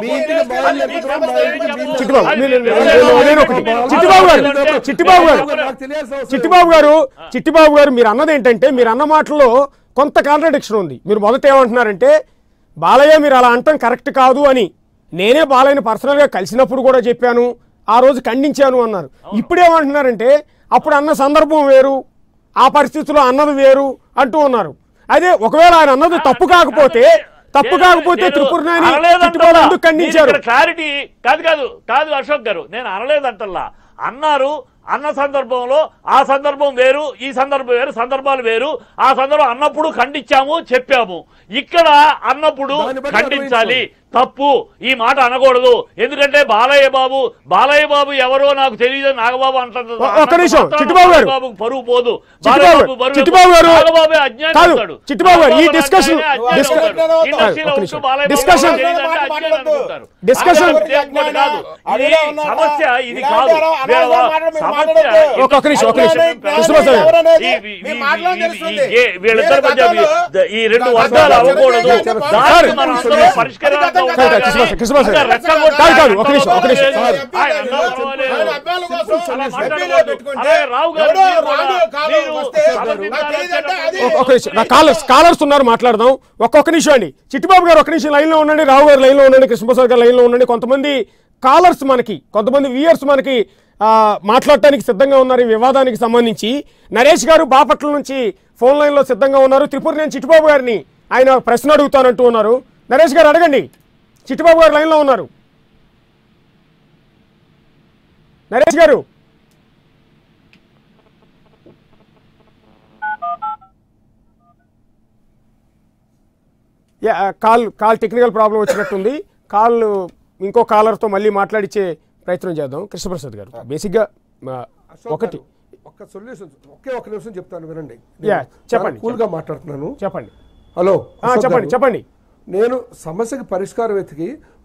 చిట్టిబాబు గారు మీరు అన్నది ఏంటంటే మీరు అన్న మాటలో కొంత కాంట్రడిక్షన్ ఉంది. మీరు మొదట ఏమంటున్నారంటే బాలయ్య మీరు అలా అంటాం కరెక్ట్ కాదు అని, నేనే బాలయ్యని పర్సనల్గా కలిసినప్పుడు కూడా చెప్పాను, ఆ రోజు ఖండించాను అన్నారు. ఇప్పుడేమంటున్నారంటే అప్పుడు అన్న సందర్భం వేరు, ఆ పరిస్థితుల్లో అన్నది వేరు అంటూ ఉన్నారు. అదే ఒకవేళ ఆయన అన్నది తప్పు కాకపోతే త్రిపురనేని చిట్టిబాబు ఎందుకు ఖండించారు? క్లారిటీ కాదు అశోక్ గారు, నేను అనలేదంటల్లా. అన్నారు, అన్న సందర్భంలో ఆ సందర్భం వేరు, ఈ సందర్భం వేరు, సందర్భాలు వేరు. ఆ సందర్భం అన్నప్పుడు ఖండించాము చెప్పాము, ఇక్కడ అన్నప్పుడు ఖండించాలి, తప్పు ఈ మాట అనకూడదు. ఎందుకంటే బాలయ్య బాబు ఎవరో నాకు తెలియదు నాగబాబు అంటారు. బాబు పరువు పోదు, చిట్టిబాబు గారు ఈ డిస్కషన్ సమస్య ఇది కాదు. వీళ్ళిద్దరి మధ్య ఈ రెండు వర్గాలు అవ్వకూడదు, పరిష్కారం అర్థం కాదు, కాదు. కృష్ణప్రసాద్ అర్థం కాదు, కాదు. కాదు, కాదు, ఒక నిమిషం, ఒక నిమిషం. ఆయన అభిమానుల కోసం ఎంపీలో పెట్టుకుంటే ఎవడో రాడు కాలం వస్తే నాకు తెలియదంటే అది ఒక నిమిషం, నా కాలర్స్ ఉన్నారు, మాట్లాడదాం. ఒక్కొక్క నిమిషం అండి. చిట్టిబాబు గారు ఒక నిమిషం లైన్లో ఉండండి, రావు గారు లైన్లో ఉండండి, కృష్ణప్రసాద్ గారు లైన్లో ఉండండి. కొంతమంది కాలర్స్ మనకి, కొంతమంది వ్యూయర్స్ మనకి మాట్లాడటానికి సిద్ధంగా ఉన్నారు ఈ వివాదానికి సంబంధించి. నరేష్ గారు బాపట్ల నుంచి ఫోన్ లైన్లో సిద్ధంగా ఉన్నారు. త్రిపుర నేను చిట్టిబాబు గారిని ఆయన ప్రశ్న అడుగుతానంటూ ఉన్నారు. నరేష్ గారు అడగండి, చిట్టిబాబు గారు లైన్లో ఉన్నారు. Naresh garu call technical problem వచ్చినట్టుంది. కాల్ ఇంకో కాలర్తో మళ్ళీ మాట్లాడించే ప్రయత్నం చేద్దాం. కృష్ణప్రసాద్ గారు బేసిక్గా ఒకటి ఒక్క సొల్యూషన్ ఒక నిమిషం చెప్తాను వినండి. చెప్పండి, కూల్గా మాట్లాడుతున్నాను. చెప్పండి. హలో, చెప్పండి. నేను సమస్యకి పరిష్కారం వెతికి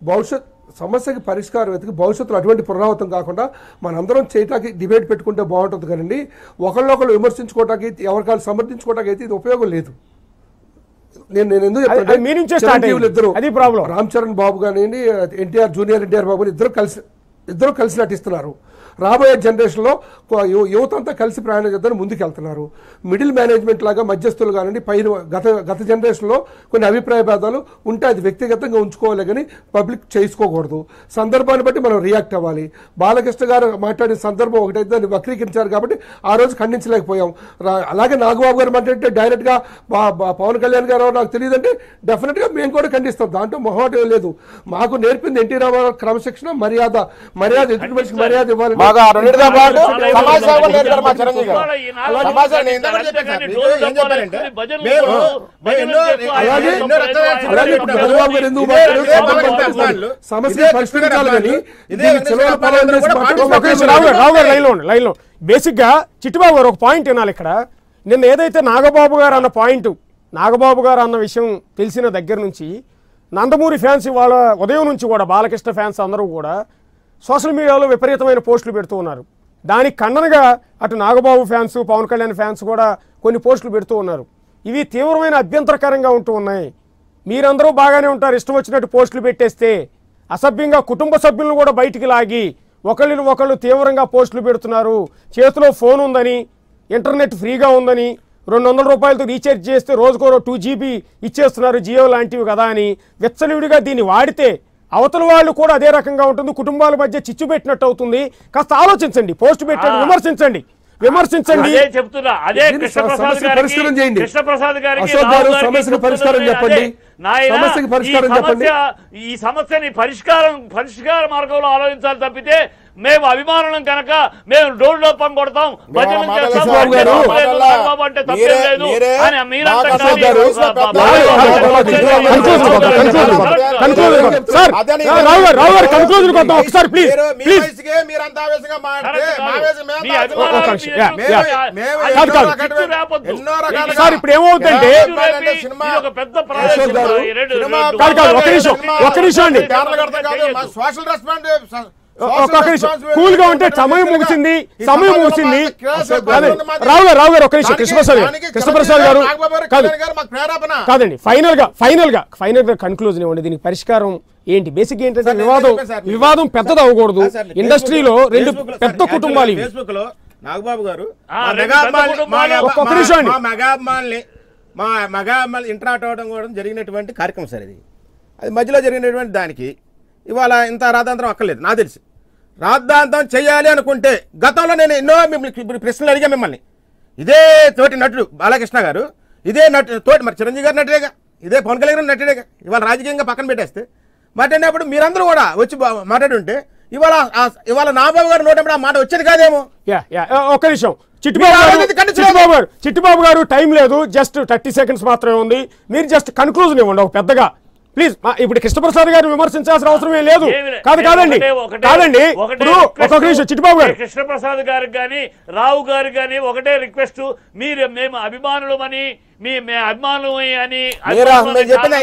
భవిష్యత్తులో అటువంటి పునరావృతం కాకుండా మనందరం చేయటానికి డిబేట్ పెట్టుకుంటే బాగుంటుంది కానండి ఒకళ్ళొకళ్ళు విమర్శించుకోవటానికి ఎవరికాలు సమర్థించుకోవటానికి అయితే ఇది ఉపయోగం లేదు. నేను ఎందుకు ఇద్దరు రామ్ చరణ్ బాబు కానివ్వండి, జూనియర్ ఎన్టీఆర్ బాబు ఇద్దరు కలిసి నటిస్తున్నారు. రాబోయే జనరేషన్లో యువత అంతా కలిసి ప్రయాణం చేద్దామని ముందుకు వెళ్తున్నారు. మిడిల్ మేనేజ్మెంట్ లాగా మధ్యస్థులు కానివ్వండి, పైన గత జనరేషన్లో కొన్ని అభిప్రాయ భేదాలు ఉంటే అది వ్యక్తిగతంగా ఉంచుకోవాలి కానీ పబ్లిక్ చేసుకోకూడదు. సందర్భాన్ని బట్టి మనం రియాక్ట్ అవ్వాలి. బాలకృష్ణ గారు మాట్లాడిన సందర్భం ఒకటైతే దాన్ని వక్రీకరించారు కాబట్టి ఆ రోజు ఖండించలేకపోయాం. అలాగే నాగబాబు గారు మాట్లాడితే డైరెక్ట్గా పవన్ కళ్యాణ్ గారు నాకు తెలియదంటే డెఫినెట్గా మేము కూడా ఖండిస్తాం. దాంట్లో మొహమాటం లేదు. మాకు నేర్పింది ఎన్టీ రామారావు క్రమశిక్షణ, మర్యాద ఎదుటి మనిషికి మర్యాద ఇవ్వాలి. బేసిక్ గా చిట్టిబాబు గారు ఒక పాయింట్ వినాలి ఇక్కడ. నిన్న ఏదైతే నాగబాబు గారు అన్న పాయింట్, నాగబాబు గారు అన్న విషయం తెలిసిన దగ్గర నుంచి నందమూరి ఫ్యాన్స్ ఇవాళ ఉదయం నుంచి కూడా బాలకృష్ణ ఫ్యాన్స్ అందరూ కూడా సోషల్ మీడియాలో విపరీతమైన పోస్టులు పెడుతూ ఉన్నారు. దానికి ఖండనగా అటు నాగబాబు ఫ్యాన్స్, పవన్ కళ్యాణ్ ఫ్యాన్స్ కూడా కొన్ని పోస్టులు పెడుతూ ఉన్నారు. ఇవి తీవ్రమైన అభ్యంతరకరంగా ఉంటూ ఉన్నాయి. మీరందరూ బాగానే ఉంటారు, ఇష్టం వచ్చినట్టు పోస్టులు పెట్టేస్తే అసభ్యంగా కుటుంబ సభ్యులను కూడా బయటికి లాగి ఒకళ్ళు తీవ్రంగా పోస్టులు పెడుతున్నారు. చేతిలో ఫోన్ ఉందని, ఇంటర్నెట్ ఫ్రీగా ఉందని, 200 రూపాయలతో రీఛార్జ్ చేస్తే రోజుకో 2 GB ఇచ్చేస్తున్నారు, జియో లాంటివి కదా అని విచ్చలవిడిగా దీన్ని వాడితే అవతల వాళ్ళు కూడా అదే రకంగా ఉంటుంది. కుటుంబాల మధ్య చిచ్చు పెట్టినట్టు అవుతుంది. కాస్త ఆలోచించండి, పోస్ట్ పెట్టండి, విమర్శించండి. చెప్తున్నా అదే కృష్ణప్రసాద్ గారికి ఈ సమస్యని పరిష్కార మార్గంలో ఆలోచించాలి తప్పితే మేము అభిమానులం కనుక మేము డోర్లో పంగొడతాం, భజన చేస్తాం అంటే తప్పేం లేదు అని సార్ ఇప్పుడు ఏమవుతుందంటే ఒక పెద్ద ఒక నిమిషం అండి, కూల్ గా ఉంటే సమయం ముగిసింది. రావు గారు ఒక నిమిషం. కృష్ణప్రసాద్ గారు కాదండి, ఫైనల్ గా కన్క్లూజన్ ఇవ్వండి. దీనికి పరిష్కారం ఏంటి? బేసిక్ ఏంటంటే వివాదం పెద్దది అవ్వకూడదు. ఇండస్ట్రీలో 2 పెద్ద కుటుంబాలు ఇవి. నాగబాబు గారు మగా అమ్మాయిలు ఇంటరాక్ట్ అవ్వడం కూడా జరిగినటువంటి కార్యక్రమం సార్ ఇది. అది మధ్యలో జరిగినటువంటి దానికి ఇవాళ ఇంత రాద్ధాంతరం అక్కర్లేదు. నాకు తెలిసి రాద్ధాంతం చేయాలి అనుకుంటే గతంలో నేను ఎన్నో మిమ్మల్ని ప్రశ్నలు అడిగా మిమ్మల్ని. ఇదే తోటి నటుడు బాలకృష్ణ గారు, ఇదే తోటి మరి చిరంజీవి గారు నటుడేగా, ఇదే పవన్ కళ్యాణ్ గారు నటుడేగా. ఇవాళ రాజకీయంగా పక్కన పెట్టేస్తే మాట్లాడినప్పుడు మీరందరూ కూడా వచ్చి మాట్లాడుంటే ఇవాళ నాగబాబు గారు నోటప్పుడు ఆ మాట వచ్చేది కాదేమో. ఒక్క నిమిషం, చిట్టిబాబు గారు టైం లేదు, జస్ట్ 30 సెకండ్స్ మాత్రమే ఉంది. మీరు జస్ట్ కన్క్లూజన్ ఇవ్వండి ఒక పెద్దగా ప్లీజ్. ఇప్పుడు కృష్ణప్రసాద్ గారిని విమర్శించాల్సిన అవసరమే లేదు. కాదండి ఇప్పుడు ఒక్కొక్క నిమిషం. చిట్టిబాబు గారు, కృష్ణప్రసాద్ గారికి కానీ రావు గారికి కానీ ఒకటే రిక్వెస్ట్, మేము అభిమానులమని మీ అభిమానం అని మీరు చెప్పింది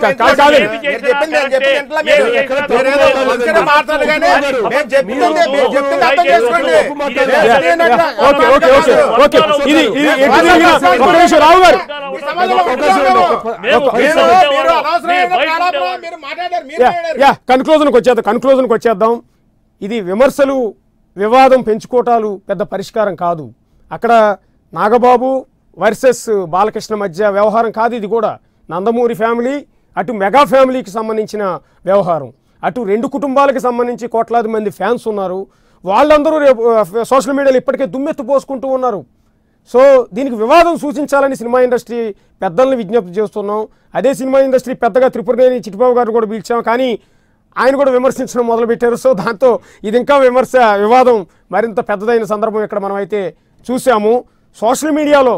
మాట్లాడు కానీ రావు గారు కన్క్లూజన్కి వచ్చేద్దాం. ఇది విమర్శలు వివాదం పెంచుకోవటాలు పెద్ద పరిష్కారం కాదు. అక్కడ నాగబాబు వర్సెస్ బాలకృష్ణ మధ్య వ్యవహారం కాదు ఇది కూడా. నందమూరి ఫ్యామిలీ అటు మెగా ఫ్యామిలీకి సంబంధించిన వ్యవహారం. అటు రెండు కుటుంబాలకు సంబంధించి కోట్లాది మంది ఫ్యాన్స్ ఉన్నారు. వాళ్ళందరూ రేపు సోషల్ మీడియాలో ఇప్పటికే దుమ్మెత్తు పోసుకుంటూ ఉన్నారు. సో దీనికి వివాదం సూచించాలని సినిమా ఇండస్ట్రీ పెద్దల్ని విజ్ఞప్తి చేస్తున్నాం. అదే సినిమా ఇండస్ట్రీ పెద్దగా త్రిపురనేని చిట్టిబాబు గారు కూడా పిలిచాం, కానీ ఆయన కూడా విమర్శించడం మొదలుపెట్టారు. సో దాంతో ఇది ఇంకా వివాదం మరింత పెద్దదైన సందర్భం ఇక్కడ మనం అయితే చూసాము. సోషల్ మీడియాలో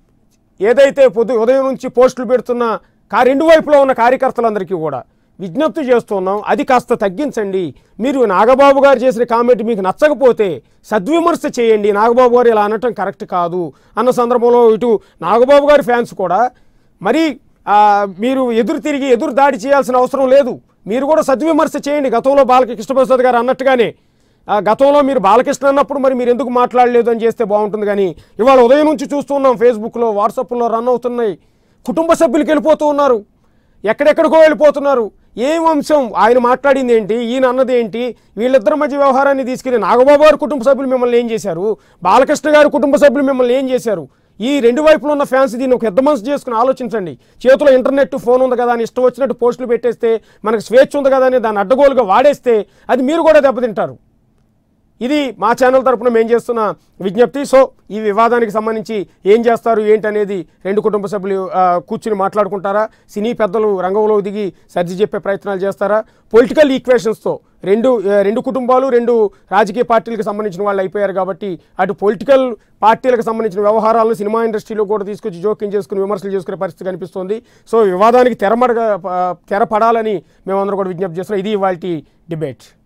ఏదైతే ఉదయం నుంచి పోస్టులు పెడుతున్న రెండు వైపులో ఉన్న కార్యకర్తలందరికీ కూడా విజ్ఞప్తి చేస్తున్నాం, అది కాస్త తగ్గించండి. మీరు నాగబాబు గారు చేసిన కామెంట్ మీకు నచ్చకపోతే సద్విమర్శ చేయండి. నాగబాబు గారు ఇలా అనటం కరెక్ట్ కాదు అన్న సందర్భంలో ఇటు నాగబాబు గారి ఫ్యాన్స్ కూడా మరి మీరు ఎదురు దాడి చేయాల్సిన అవసరం లేదు. మీరు కూడా సద్విమర్శ చేయండి. గతంలో కృష్ణప్రసాద్ గారు అన్నట్టుగానే గతంలో మీరు బాలకృష్ణ అన్నప్పుడు మరి మీరు ఎందుకు మాట్లాడలేదు అని చేస్తే బాగుంటుంది. కానీ ఇవాళ ఉదయం నుంచి చూస్తున్నాం, ఫేస్బుక్లో వాట్సాప్లో రన్ అవుతున్నాయి. కుటుంబ సభ్యులకి వెళ్ళిపోతూ ఉన్నారు, ఎక్కడెక్కడికో వెళ్ళిపోతున్నారు. ఏం అంశం, ఆయన మాట్లాడింది ఏంటి, ఈయన అన్నది ఏంటి, వీళ్ళిద్దరి మధ్య వ్యవహారాన్ని తీసుకెళ్ళి నాగబాబు గారు కుటుంబ సభ్యులు మిమ్మల్ని ఏం చేశారు, బాలకృష్ణ గారు కుటుంబ సభ్యులు మిమ్మల్ని ఏం చేశారు. ఈ రెండు వైపులో ఉన్న ఫ్యాన్స్ దీన్ని ఒక పెద్ద మనసు చేసుకుని ఆలోచించండి. చేతిలో ఇంటర్నెట్ ఫోన్ ఉంది కదా అని ఇష్టం వచ్చినట్టు పోస్టులు పెట్టేస్తే, మనకు స్వేచ్ఛ ఉంది కదా అని దాన్ని అడ్డగోలుగా వాడేస్తే అది మీరు కూడా దెబ్బతింటారు. ఇది మా ఛానల్ తరపున మేము చేస్తున్న విజ్ఞప్తి. సో ఈ వివాదానికి సంబంధించి ఏం చేస్తారు ఏంటి అనేది రెండు కుటుంబ సభ్యులు కూర్చుని మాట్లాడుకుంటారా, సినీ పెద్దలు రంగంలో దిగి సర్ది చెప్పే ప్రయత్నాలు చేస్తారా, పొలిటికల్ ఈక్వేషన్స్తో రెండు కుటుంబాలు రెండు రాజకీయ పార్టీలకు సంబంధించిన వాళ్ళు అయిపోయారు కాబట్టి అటు పొలిటికల్ పార్టీలకు సంబంధించిన వ్యవహారాలను సినిమా ఇండస్ట్రీలో కూడా తీసుకొచ్చి జోక్యం చేసుకుని విమర్శలు చేసుకునే పరిస్థితి కనిపిస్తుంది. సో వివాదానికి తెరపడాలని మేమందరం కూడా విజ్ఞప్తి చేస్తున్నాం. ఇది ఇవాల్టి డిబేట్.